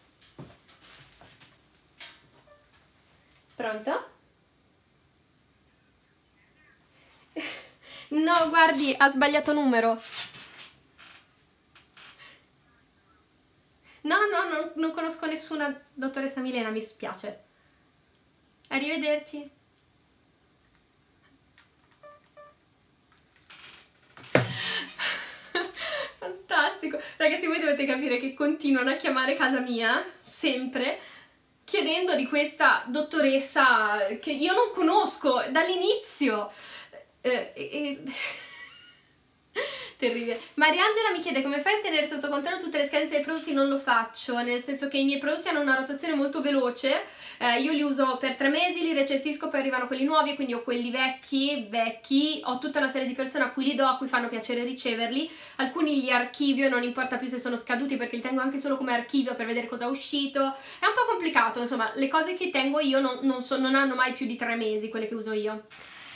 Pronto? No, guardi, ha sbagliato numero. No, no, non, non conosco nessuna dottoressa Milena, mi spiace. Arrivederci. Fantastico. Ragazzi, voi dovete capire che continuano a chiamare casa mia, sempre, chiedendo di questa dottoressa che io non conosco dall'inizio. Eh, eh, Terribile. Mariangela mi chiede come fai a tenere sotto controllo tutte le scadenze dei prodotti. Non lo faccio, nel senso che i miei prodotti hanno una rotazione molto veloce, eh, io li uso per tre mesi, li recensisco, poi arrivano quelli nuovi, quindi ho quelli vecchi, vecchi, ho tutta una serie di persone a cui li do, a cui fanno piacere riceverli, alcuni li archivio, non importa più se sono scaduti perché li tengo anche solo come archivio per vedere cosa è uscito, è un po' complicato, insomma, le cose che tengo io non, non, so, non hanno mai più di tre mesi, quelle che uso io.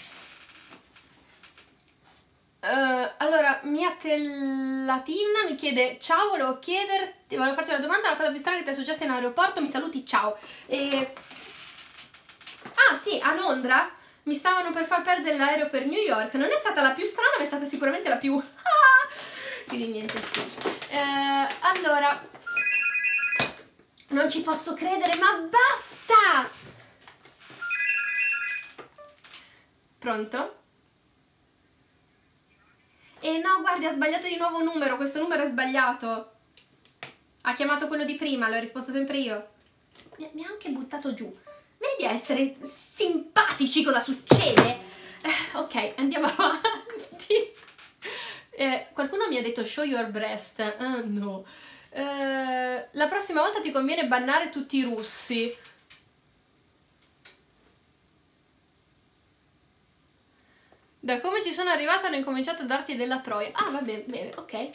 Uh, allora, mia Tellatina mi chiede: ciao, volevo chiederti, volevo farti una domanda, la cosa più strana che ti è successa in aeroporto, mi saluti, ciao. E... ah sì, a Londra mi stavano per far perdere l'aereo per New York, non è stata la più strana, ma è stata sicuramente la più... quindi niente, sì. Uh, allora, non ci posso credere, ma basta! Pronto? E eh no, guardi, ha sbagliato di nuovo numero, questo numero è sbagliato. Ha chiamato quello di prima, l'ho risposto sempre io. Mi, mi ha anche buttato giù. Vedi a essere simpatici, cosa succede? Eh, ok, andiamo avanti. Eh, qualcuno mi ha detto show your breast. Uh, no. Eh, la prossima volta ti conviene bannare tutti i russi. Da come ci sono arrivata hanno incominciato a darti della troia. Ah, va bene, bene, ok.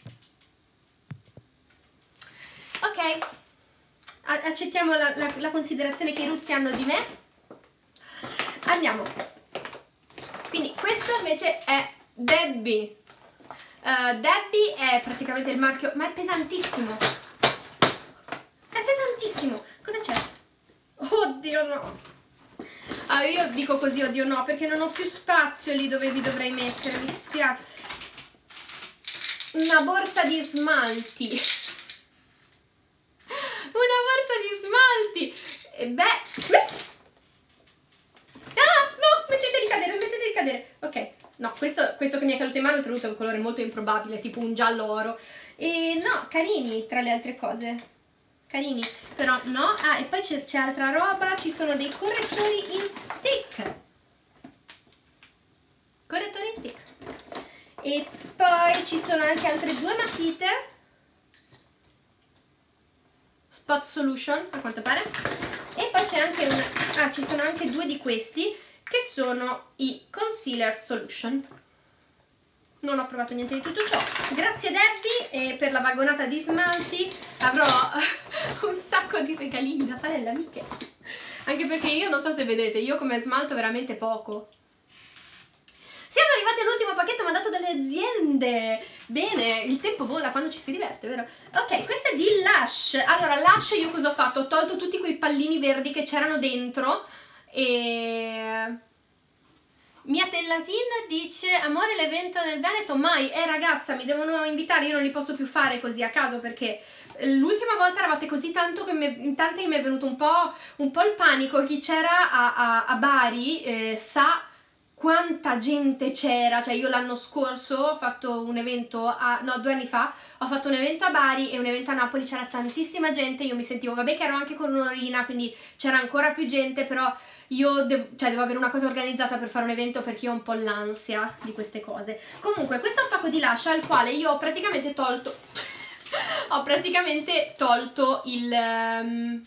Ok. Accettiamo la, la, la considerazione che i russi hanno di me. Andiamo. Quindi questo invece è Debbie. Uh, Debbie è praticamente il marchio, ma è pesantissimo. È pesantissimo. Cosa c'è? Oddio no. Ah, io dico così, oddio no, perché non ho più spazio lì dove vi dovrei mettere, mi spiace. Una borsa di smalti. Una borsa di smalti. E beh... ah, no, smettete di cadere, smettete di cadere. Ok, no, questo, questo che mi è caduto in mano è tenuto è un colore molto improbabile, tipo un giallo oro. E no, carini tra le altre cose. Carini, però no. Ah, e poi c'è altra roba, ci sono dei correttori in stick. Correttori in stick. E poi ci sono anche altre due matite. Spot Solution, a quanto pare. E poi c'è anche un... ah, ci sono anche due di questi, che sono i Concealer Solution. Non ho provato niente di tutto ciò. Grazie Debbie e per la vagonata di smalti. Avrò un sacco di regalini da fare alle amiche. Anche perché io non so se vedete, io come smalto veramente poco. Siamo arrivati all'ultimo pacchetto mandato dalle aziende. Bene, il tempo vola quando ci si diverte, vero? Ok, questo è di Lush. Allora, Lush io cosa ho fatto? Ho tolto tutti quei pallini verdi che c'erano dentro e... Mia Tellatin dice: amore, l'evento nel Veneto mai. Eh ragazza, mi devono invitare, io non li posso più fare così a caso perché l'ultima volta eravate così tanto che mi, tante che mi è venuto un po', un po' il panico. Chi c'era a, a, a Bari eh, sa quanta gente c'era. Cioè io l'anno scorso ho fatto un evento, a, no due anni fa, ho fatto un evento a Bari e un evento a Napoli, c'era tantissima gente, io mi sentivo, vabbè che ero anche con Norina, quindi c'era ancora più gente, però io devo, cioè, devo avere una cosa organizzata per fare un evento perché io ho un po' l'ansia di queste cose. Comunque questo è un pacco di Lush al quale io ho praticamente tolto ho praticamente tolto il um...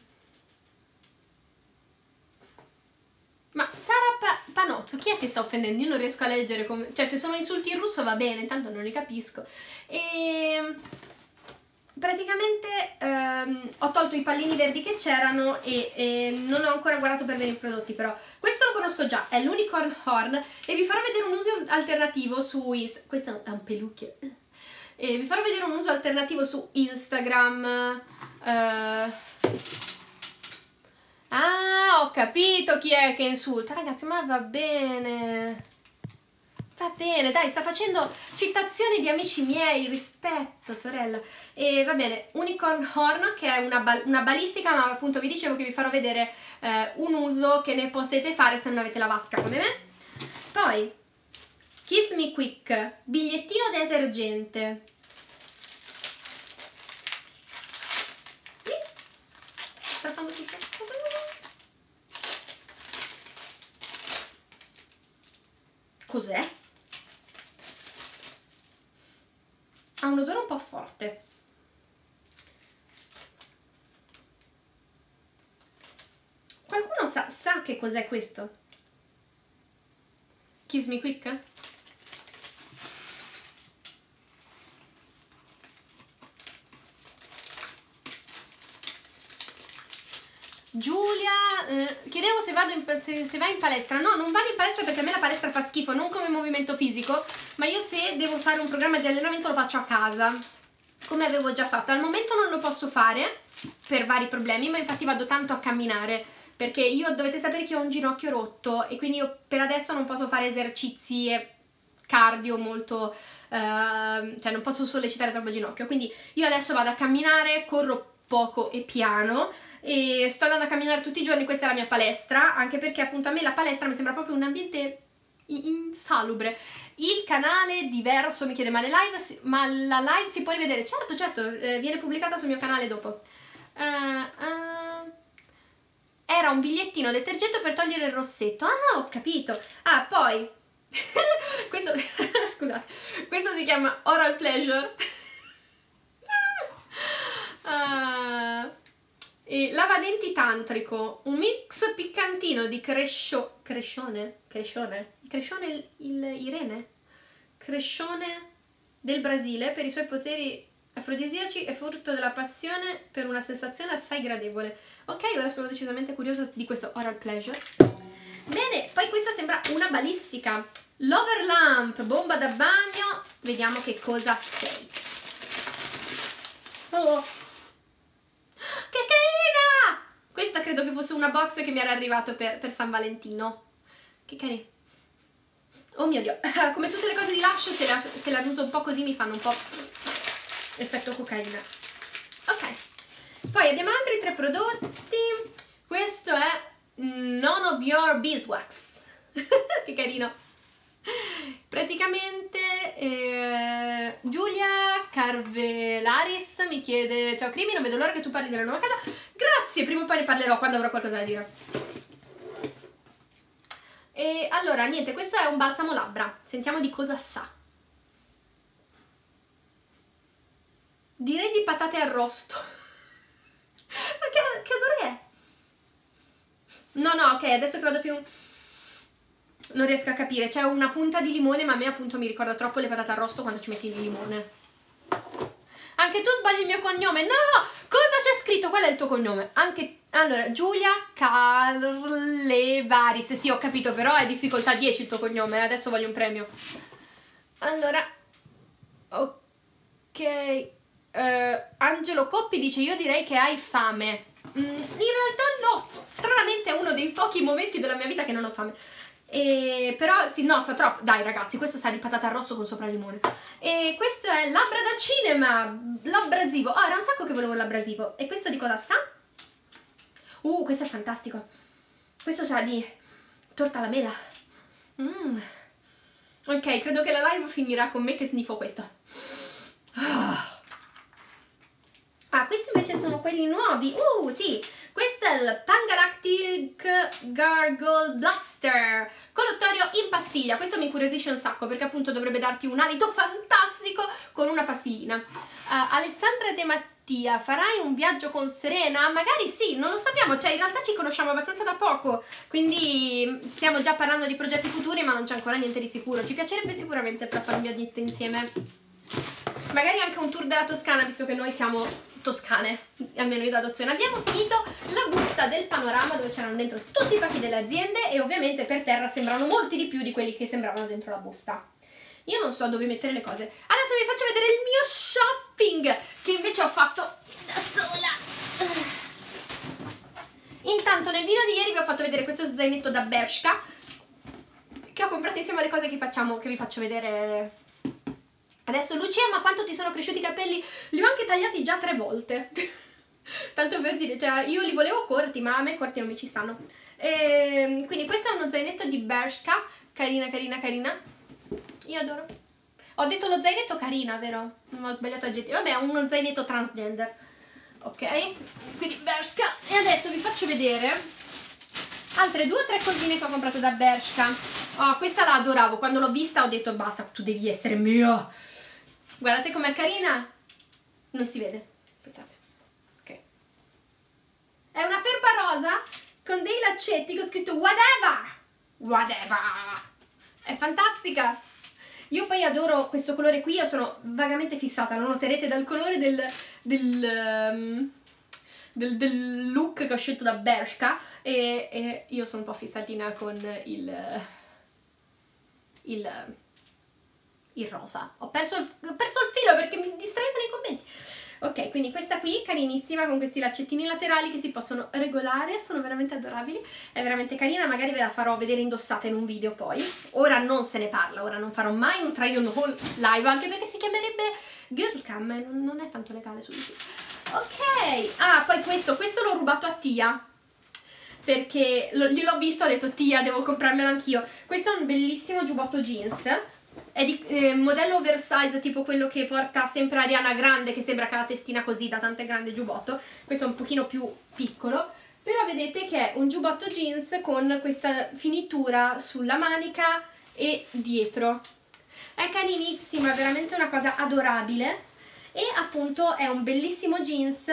ma Sara pa Panozzo, chi è che sta offendendo? Io non riesco a leggere come... cioè se sono insulti in russo va bene, intanto non li capisco. E praticamente ehm, ho tolto i pallini verdi che c'erano e, e non ho ancora guardato per bene i prodotti, però questo lo conosco già, è l'Unicorn Horn e vi farò vedere un uso alternativo su Instagram. Questo è un pelucchio. E vi farò vedere un uso alternativo su Instagram. Uh... Ah, ho capito chi è che insulta. Ragazzi, ma va bene. Va bene, dai, sta facendo citazioni di amici miei, rispetto, sorella. E va bene, Unicorn Horn, che è una, bal una balistica, ma appunto vi dicevo che vi farò vedere eh, un uso che ne potete fare se non avete la vasca come me. Poi, Kiss Me Quick, bigliettino detergente. Sta facendo tutto. Cos'è? Ha un odore un po' forte. Qualcuno sa, sa che cos'è questo? Kiss Me Quick? Giulia, eh, chiedevo se, vado in, se, se vai in palestra. No, non vado in palestra perché a me la palestra fa schifo, non come movimento fisico, ma io se devo fare un programma di allenamento lo faccio a casa, come avevo già fatto. Al momento non lo posso fare per vari problemi, ma infatti vado tanto a camminare, perché io dovete sapere che ho un ginocchio rotto e quindi io per adesso non posso fare esercizi cardio molto, eh, cioè non posso sollecitare troppo il ginocchio, quindi io adesso vado a camminare, corro poco e piano e sto andando a camminare tutti i giorni. Questa è la mia palestra, anche perché appunto a me la palestra mi sembra proprio un ambiente insalubre. Il canale diverso, mi chiede, ma, le live, ma la live si può rivedere? Certo, certo, eh, viene pubblicata sul mio canale dopo. Uh, uh, era un bigliettino detergente per togliere il rossetto. Ah, ho capito. Ah, poi questo, scusate, questo si chiama Oral Pleasure. Uh, e lavadenti tantrico, un mix piccantino di crescio, crescione, crescione, il crescione, il, il Irene, crescione del Brasile per i suoi poteri afrodisiaci e frutto della passione per una sensazione assai gradevole. Ok, ora sono decisamente curiosa di questo Oral Pleasure. Bene, poi questa sembra una balistica, Lover Lamp, bomba da bagno, vediamo che cosa sei. Oh, che carina! Questa credo che fosse una box che mi era arrivato per, per San Valentino. Che carina. Oh mio Dio, come tutte le cose di Lush, se la, se la uso un po' così mi fanno un po' effetto cocaina. Ok, poi abbiamo altri tre prodotti. Questo è None of Your Beeswax. Che carino. Praticamente eh, Giulia Carvelaris mi chiede: ciao Crimi, non vedo l'ora che tu parli della nuova casa. Grazie, prima o poi ne parlerò quando avrò qualcosa da dire. E allora, niente, questo è un balsamo labbra. Sentiamo di cosa sa. Direi di patate arrosto. Ma che, che odore è? No, no, ok, adesso che vado più... non riesco a capire, c'è una punta di limone, ma a me appunto mi ricorda troppo le patate arrosto quando ci metti il limone. Anche tu sbagli il mio cognome. No! Cosa c'è scritto? Qual è il tuo cognome? Anche... allora, Giulia Carlevaris. Sì, ho capito, però è difficoltà dieci il tuo cognome. Adesso voglio un premio. Allora... ok... Uh, Angelo Coppi dice: io direi che hai fame. Mm, in realtà no. Stranamente è uno dei pochi momenti della mia vita che non ho fame. E, però sì, no, sta troppo. Dai ragazzi, questo sa di patata arrosto con sopra il limone. E questo è labbra da cinema, l'abrasivo. Oh, era un sacco che volevo l'abrasivo. E questo di cosa sa? Uh, questo è fantastico. Questo sa di torta alla mela. mm. Ok, credo che la live finirà con me che sniffo questo. Ah, questi invece sono quelli nuovi. Uh, sì, questo è il Pangalactic Gargle Blaster colluttorio in pastiglia. Questo mi incuriosisce un sacco perché appunto dovrebbe darti un alito fantastico con una pastiglina. uh, Alessandra De Mattia, farai un viaggio con Serena? Magari sì, non lo sappiamo, cioè in realtà ci conosciamo abbastanza da poco, quindi stiamo già parlando di progetti futuri ma non c'è ancora niente di sicuro. Ci piacerebbe sicuramente fare un viaggio insieme, magari anche un tour della Toscana, visto che noi siamo toscane, almeno io d'adozione. Abbiamo finito la busta del panorama dove c'erano dentro tutti i pacchi delle aziende e ovviamente per terra sembrano molti di più di quelli che sembravano dentro la busta. Io non so dove mettere le cose. Adesso vi faccio vedere il mio shopping, che invece ho fatto da sola. Intanto nel video di ieri vi ho fatto vedere questo zainetto da Bershka, che ho comprato insieme alle cose che facciamo, che vi faccio vedere adesso. Lucia, ma quanto ti sono cresciuti i capelli? Li ho anche tagliati già tre volte. Tanto per dire, cioè io li volevo corti, ma a me corti non mi ci stanno. E, quindi questo è uno zainetto di Bershka, carina, carina, carina. Io adoro. Ho detto lo zainetto carina, vero? Non ho sbagliato aggettivo. Vabbè, è uno zainetto transgender. Ok? Quindi Bershka. E adesso vi faccio vedere altre due o tre cosine che ho comprato da Bershka. Oh, questa la adoravo. Quando l'ho vista ho detto basta, tu devi essere mia. Guardate com'è carina. Non si vede. Aspettate. Ok. È una felpa rosa con dei laccetti con scritto whatever. Whatever. È fantastica. Io poi adoro questo colore qui, io sono vagamente fissata, lo noterete dal colore del, del, um, del, del look che ho scelto da Bershka, e, e io sono un po' fissatina con il, il, il rosa. Ho perso, ho perso il filo perché mi distraete nei commenti. Ok, quindi questa qui, carinissima, con questi laccettini laterali che si possono regolare, sono veramente adorabili, è veramente carina, magari ve la farò vedere indossata in un video poi. Ora non se ne parla, ora non farò mai un try on haul live, anche perché si chiamerebbe girl cam, e non è tanto legale su YouTube. Ok, ah, poi questo, questo l'ho rubato a Tia, perché gliel'ho visto, ho detto Tia, devo comprarmelo anch'io. Questo è un bellissimo giubbotto jeans. È di eh, modello oversize, tipo quello che porta sempre Ariana Grande, che sembra che ha la testina così da tanto è grande giubbotto. Questo è un pochino più piccolo, però vedete che è un giubbotto jeans con questa finitura sulla manica e dietro. È carinissima, è veramente una cosa adorabile. E appunto è un bellissimo jeans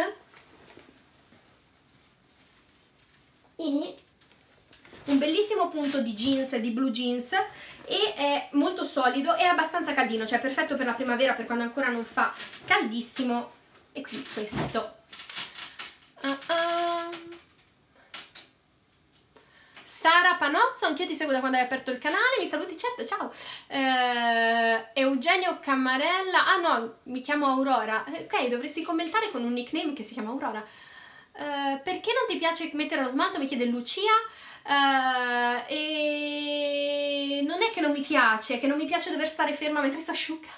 e un bellissimo punto di jeans, di blue jeans, e è molto solido e abbastanza caldino, cioè perfetto per la primavera, per quando ancora non fa caldissimo. E qui questo. Uh -uh. Sara Panozzo, anch'io ti seguo da quando hai aperto il canale, mi saluti chat, ciao. Uh, Eugenio Cammarella, ah no, mi chiamo Aurora. Ok, dovresti commentare con un nickname che si chiama Aurora. Uh, perché non ti piace mettere lo smalto? Mi chiede Lucia. Uh, e non è che non mi piace, è che non mi piace dover stare ferma mentre si asciuga.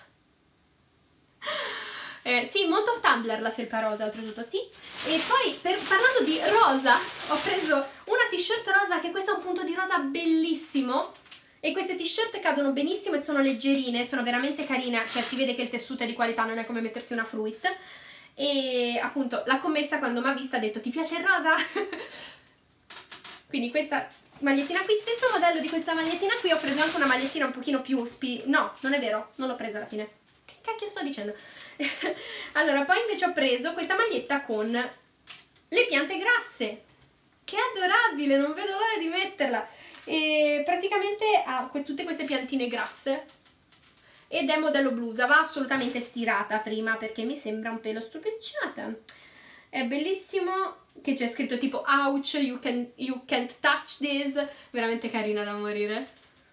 Eh, sì, molto Tumblr la felpa rosa, oltretutto, sì. E poi, per, parlando di rosa, ho preso una t-shirt rosa, che questo è un punto di rosa bellissimo. E queste t-shirt cadono benissimo e sono leggerine, sono veramente carine, cioè si vede che il tessuto è di qualità, non è come mettersi una fruit. E appunto, la commessa quando mi ha vista ha detto, ti piace il rosa? Quindi questa magliettina qui, stesso modello di questa magliettina qui, ho preso anche una magliettina un pochino più spi... No, non è vero, non l'ho presa alla fine. Che cacchio sto dicendo? Allora, poi invece ho preso questa maglietta con le piante grasse. Che adorabile, non vedo l'ora di metterla. E praticamente ha tutte queste piantine grasse. Ed è modello blusa, va assolutamente stirata prima perché mi sembra un pelo stropicciata. È bellissimo, che c'è scritto tipo ouch, you, can, you can't touch this, veramente carina da morire.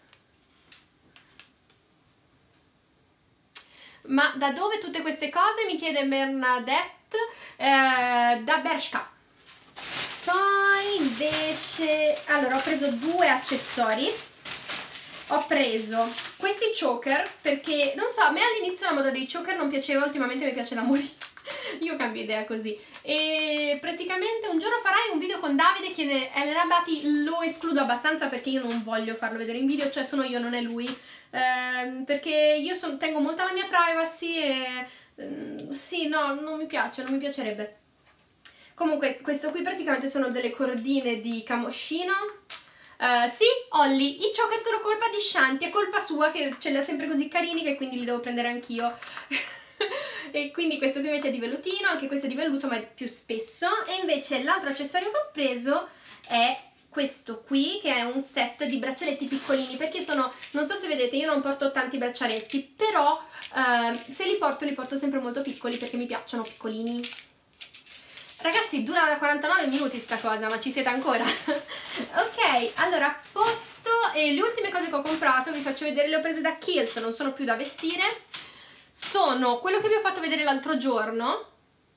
Ma da dove tutte queste cose? Mi chiede Bernadette. Eh, da Bershka. Poi invece, allora ho preso due accessori. Ho preso questi choker perché, non so, a me all'inizio la moda dei choker non piaceva, ultimamente mi piace da morire. Io cambio idea così. E praticamente un giorno farai un video con Davide, chiede Elena Abati, lo escludo abbastanza perché io non voglio farlo vedere in video, cioè sono io, non è lui, eh, perché io son, tengo molto alla mia privacy e eh, sì, no, non mi piace, non mi piacerebbe. Comunque questo qui praticamente sono delle cordine di camoscino. Uh, sì, Olly, i choker sono colpa di Shanti, è colpa sua che ce li ha sempre così carini che quindi li devo prendere anch'io. E quindi questo qui invece è di vellutino, anche questo è di velluto ma è più spesso. E invece l'altro accessorio che ho preso è questo qui, che è un set di braccialetti piccolini, perché sono, non so se vedete, io non porto tanti braccialetti, però uh, se li porto li porto sempre molto piccoli perché mi piacciono piccolini. Ragazzi, dura da quarantanove minuti sta cosa, ma ci siete ancora? Ok, allora, a posto. E le ultime cose che ho comprato, vi faccio vedere, le ho prese da Kiehl's, non sono più da vestire. Sono quello che vi ho fatto vedere l'altro giorno,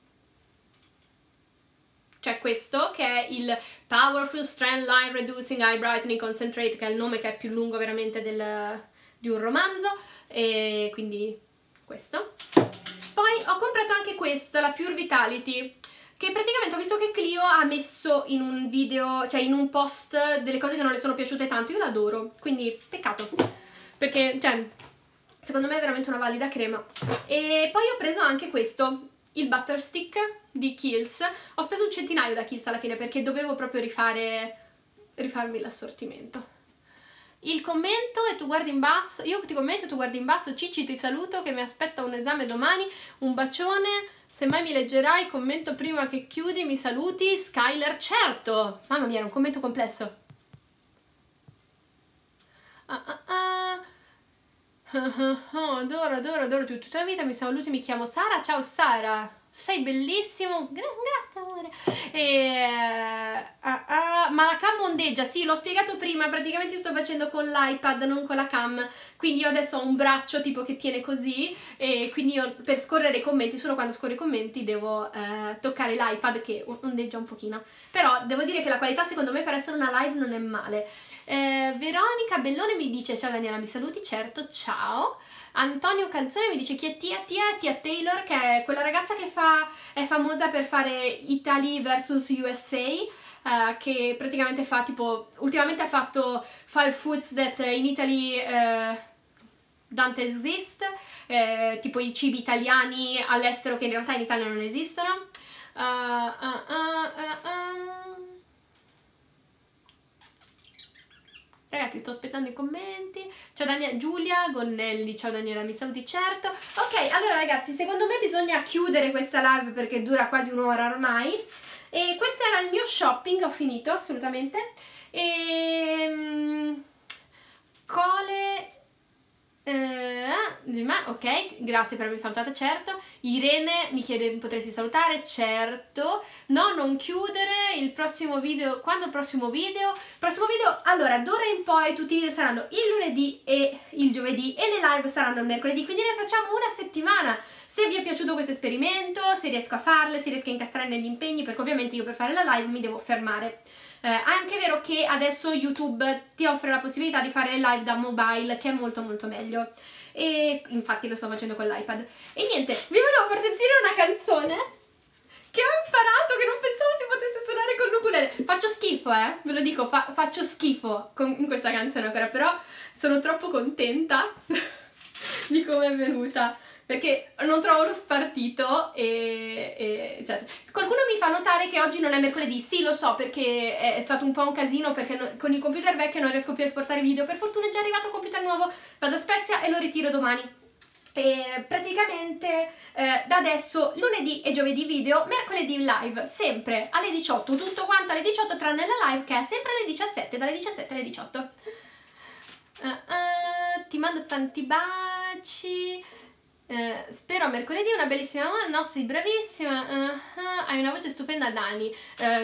cioè questo, che è il Powerful Strand Line Reducing Eye Brightening Concentrate, che è il nome che è più lungo veramente del, di un romanzo, e quindi questo. Poi ho comprato anche questo, la Pure Vitality, che praticamente ho visto che Clio ha messo in un video, cioè in un post, delle cose che non le sono piaciute tanto. Io l'adoro, quindi peccato, perché, cioè, secondo me è veramente una valida crema. E poi ho preso anche questo, il Butter Stick di Kiehl's. Ho speso un centinaio da Kiehl's alla fine, perché dovevo proprio rifare, rifarmi l'assortimento. Il commento e tu guardi in basso, io ti commento e tu guardi in basso, Cicci ti saluto che mi aspetta un esame domani, un bacione. Se mai mi leggerai, commento prima che chiudi, mi saluti. Skyler, certo! Mamma mia, era un commento complesso. Ah, ah, ah. Oh, adoro, adoro, adoro tutta la vita, mi saluti, mi chiamo Sara. Ciao Sara, sei bellissimo. Gra grazie amore. E, uh, uh, ma la cam ondeggia, sì, l'ho spiegato prima, praticamente io sto facendo con l'iPad, non con la cam, quindi io adesso ho un braccio tipo che tiene così, e quindi io per scorrere i commenti, solo quando scorro i commenti devo uh, toccare l'iPad che ondeggia un pochino, però devo dire che la qualità secondo me per essere una live non è male. Eh, Veronica Bellone mi dice ciao Daniela, mi saluti? Certo, ciao. Antonio Canzone mi dice chi è tia tia, tia Taylor, che è quella ragazza che fa, è famosa per fare Italy versus U S A, uh, che praticamente fa tipo, ultimamente ha fatto Five Foods that in Italy uh, don't exist, eh, tipo i cibi italiani all'estero che in realtà in Italia non esistono. Uh, uh, uh, uh, uh. Ragazzi, sto aspettando i commenti. Ciao Daniela, Giulia Gonnelli, ciao Daniela, mi saluti? Certo. Ok, allora ragazzi, secondo me bisogna chiudere questa live perché dura quasi un'ora ormai. E questo era il mio shopping, ho finito assolutamente. E... Cole... Eh, ok, grazie per avermi salutata, certo. Irene mi chiede potresti salutare, certo. No, non chiudere, il prossimo video, quando il prossimo video? Il prossimo video, allora, d'ora in poi tutti i video saranno il lunedì e il giovedì e le live saranno il mercoledì, quindi ne facciamo una settimana. Se vi è piaciuto questo esperimento, se riesco a farle, se riesco a incastrare negli impegni, perché ovviamente io per fare la live mi devo fermare. Eh, è anche vero che adesso YouTube ti offre la possibilità di fare le live da mobile, che è molto molto meglio, e infatti lo sto facendo con l'iPad. E niente, vi volevo far sentire una canzone che ho imparato, che non pensavo si potesse suonare con l'ukulele. Faccio schifo, eh, ve lo dico, fa faccio schifo con in questa canzone ancora, però sono troppo contenta di come è venuta, perché non trovo lo spartito e, e eccetera. Qualcuno mi fa notare che oggi non è mercoledì, sì lo so perché è stato un po' un casino, perché no, con il computer vecchio non riesco più a esportare video, per fortuna è già arrivato un computer nuovo, vado a Spezia e lo ritiro domani. E praticamente eh, da adesso lunedì e giovedì video, mercoledì live, sempre alle diciotto, tutto quanto alle diciotto tranne la live che è sempre alle diciassette, dalle diciassette alle diciotto. Uh, uh, ti mando tanti baci. Uh, spero a mercoledì, una bellissima no, sei bravissima, uh, uh, hai una voce stupenda Dani. Uh,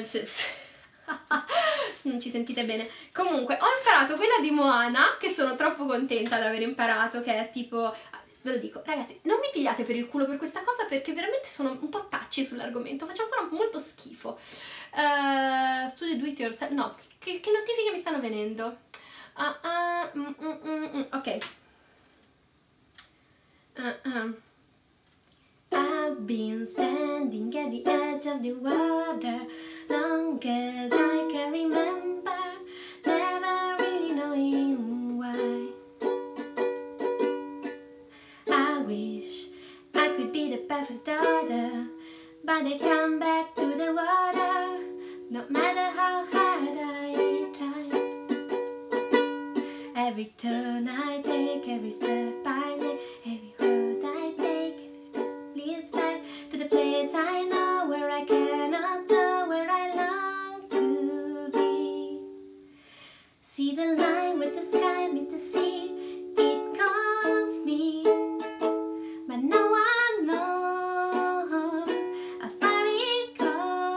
non ci sentite bene. Comunque ho imparato quella di Moana, che sono troppo contenta di aver imparato, che è tipo, ve lo dico ragazzi, non mi pigliate per il culo per questa cosa perché veramente sono un po' touchy sull'argomento, faccio ancora molto schifo. Uh, studio do it yourself, no, che, che notifiche mi stanno venendo? Uh, uh, mm, mm, mm, mm, ok. Uh, uh. I've been standing at the edge of the water long as I can remember, never really knowing why. I wish I could be the perfect daughter, but I come back to the water, no matter how hard I try. Every turn I take, every step I make, every road I take, leads back to the place I know, where I cannot go, where I long to be. See the line with the sky, meet the sea, it calls me, but no one knows how far it goes.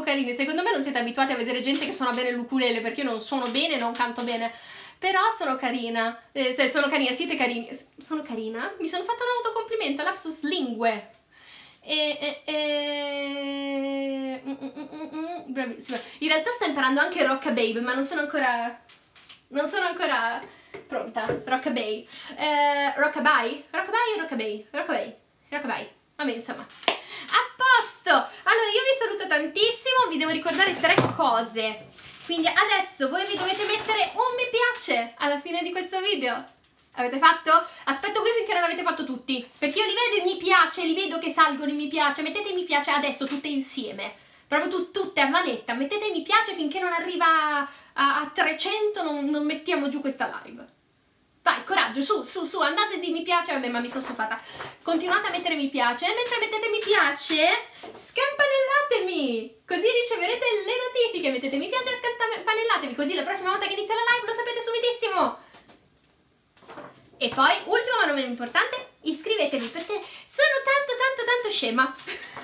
troppo carini. Secondo me non siete abituati a vedere gente che suona bene l'ukulele, perché io non suono bene, non canto bene. Però sono carina, eh, cioè sono carina, siete carini. Sono carina? Mi sono fatto un autocomplimento, lapsus lingue. E, e, e... Mm, mm, mm, mm, bravissima. In realtà sto imparando anche Rockabye, ma non sono ancora... Non sono ancora pronta. Rockabye. Eh, rockabye? Rockabye o Rockabye? Rockabye. Rockabye. Vabbè, insomma. A posto! Allora, io vi saluto tantissimo, vi devo ricordare tre cose. Quindi adesso voi vi dovete mettere un mi piace alla fine di questo video. Avete fatto? Aspetto qui finché non avete fatto tutti, perché io li vedo i mi piace, li vedo che salgono i mi piace. Mettete i mi piace adesso tutte insieme, proprio tu, tutte a manetta. Mettete i mi piace finché non arriva a, a trecento, non, non mettiamo giù questa live. Vai, coraggio, su, su, su, andate di mi piace. Vabbè, ma mi sono stufata. Continuate a mettere mi piace, e mentre mettete mi piace scampanellatevi, così riceverete le notifiche. Mettete mi piace e scampanellatevi, così la prossima volta che inizia la live lo sapete subitissimo. E poi, ultimo ma non meno importante, iscrivetevi, perché sono tanto tanto tanto scema.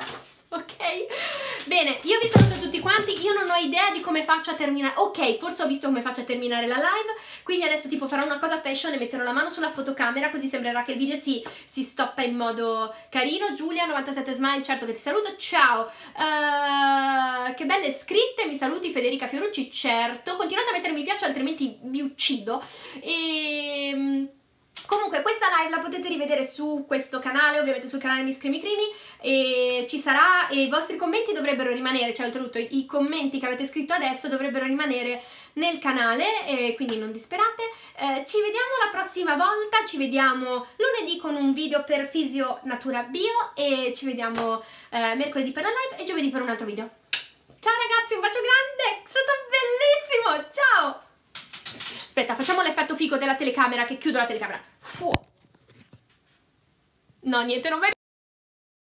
Ok? Bene, io vi saluto tutti quanti. Io non ho idea di come faccio a terminare. Ok, forse ho visto come faccio a terminare la live, quindi adesso tipo farò una cosa fashion e metterò la mano sulla fotocamera, così sembrerà che il video si, si stoppa in modo carino. Giulia novantasette Smile, certo che ti saluto, ciao. Uh, che belle scritte, mi saluti Federica Fiorucci, certo. Continuate a mettere mi piace, altrimenti vi uccido. E... comunque questa live la potete rivedere su questo canale, ovviamente sul canale Miss Crimi Crimi, e ci sarà, e i vostri commenti dovrebbero rimanere, cioè oltretutto i commenti che avete scritto adesso dovrebbero rimanere nel canale, e quindi non disperate. Eh, ci vediamo la prossima volta, ci vediamo lunedì con un video per Fisio Natura Bio, e ci vediamo eh, mercoledì per la live e giovedì per un altro video. Ciao ragazzi, un bacio grande, è stato bellissimo, ciao! Aspetta, facciamo l'effetto figo della telecamera, che chiudo la telecamera. Fuh. No, niente, non vai.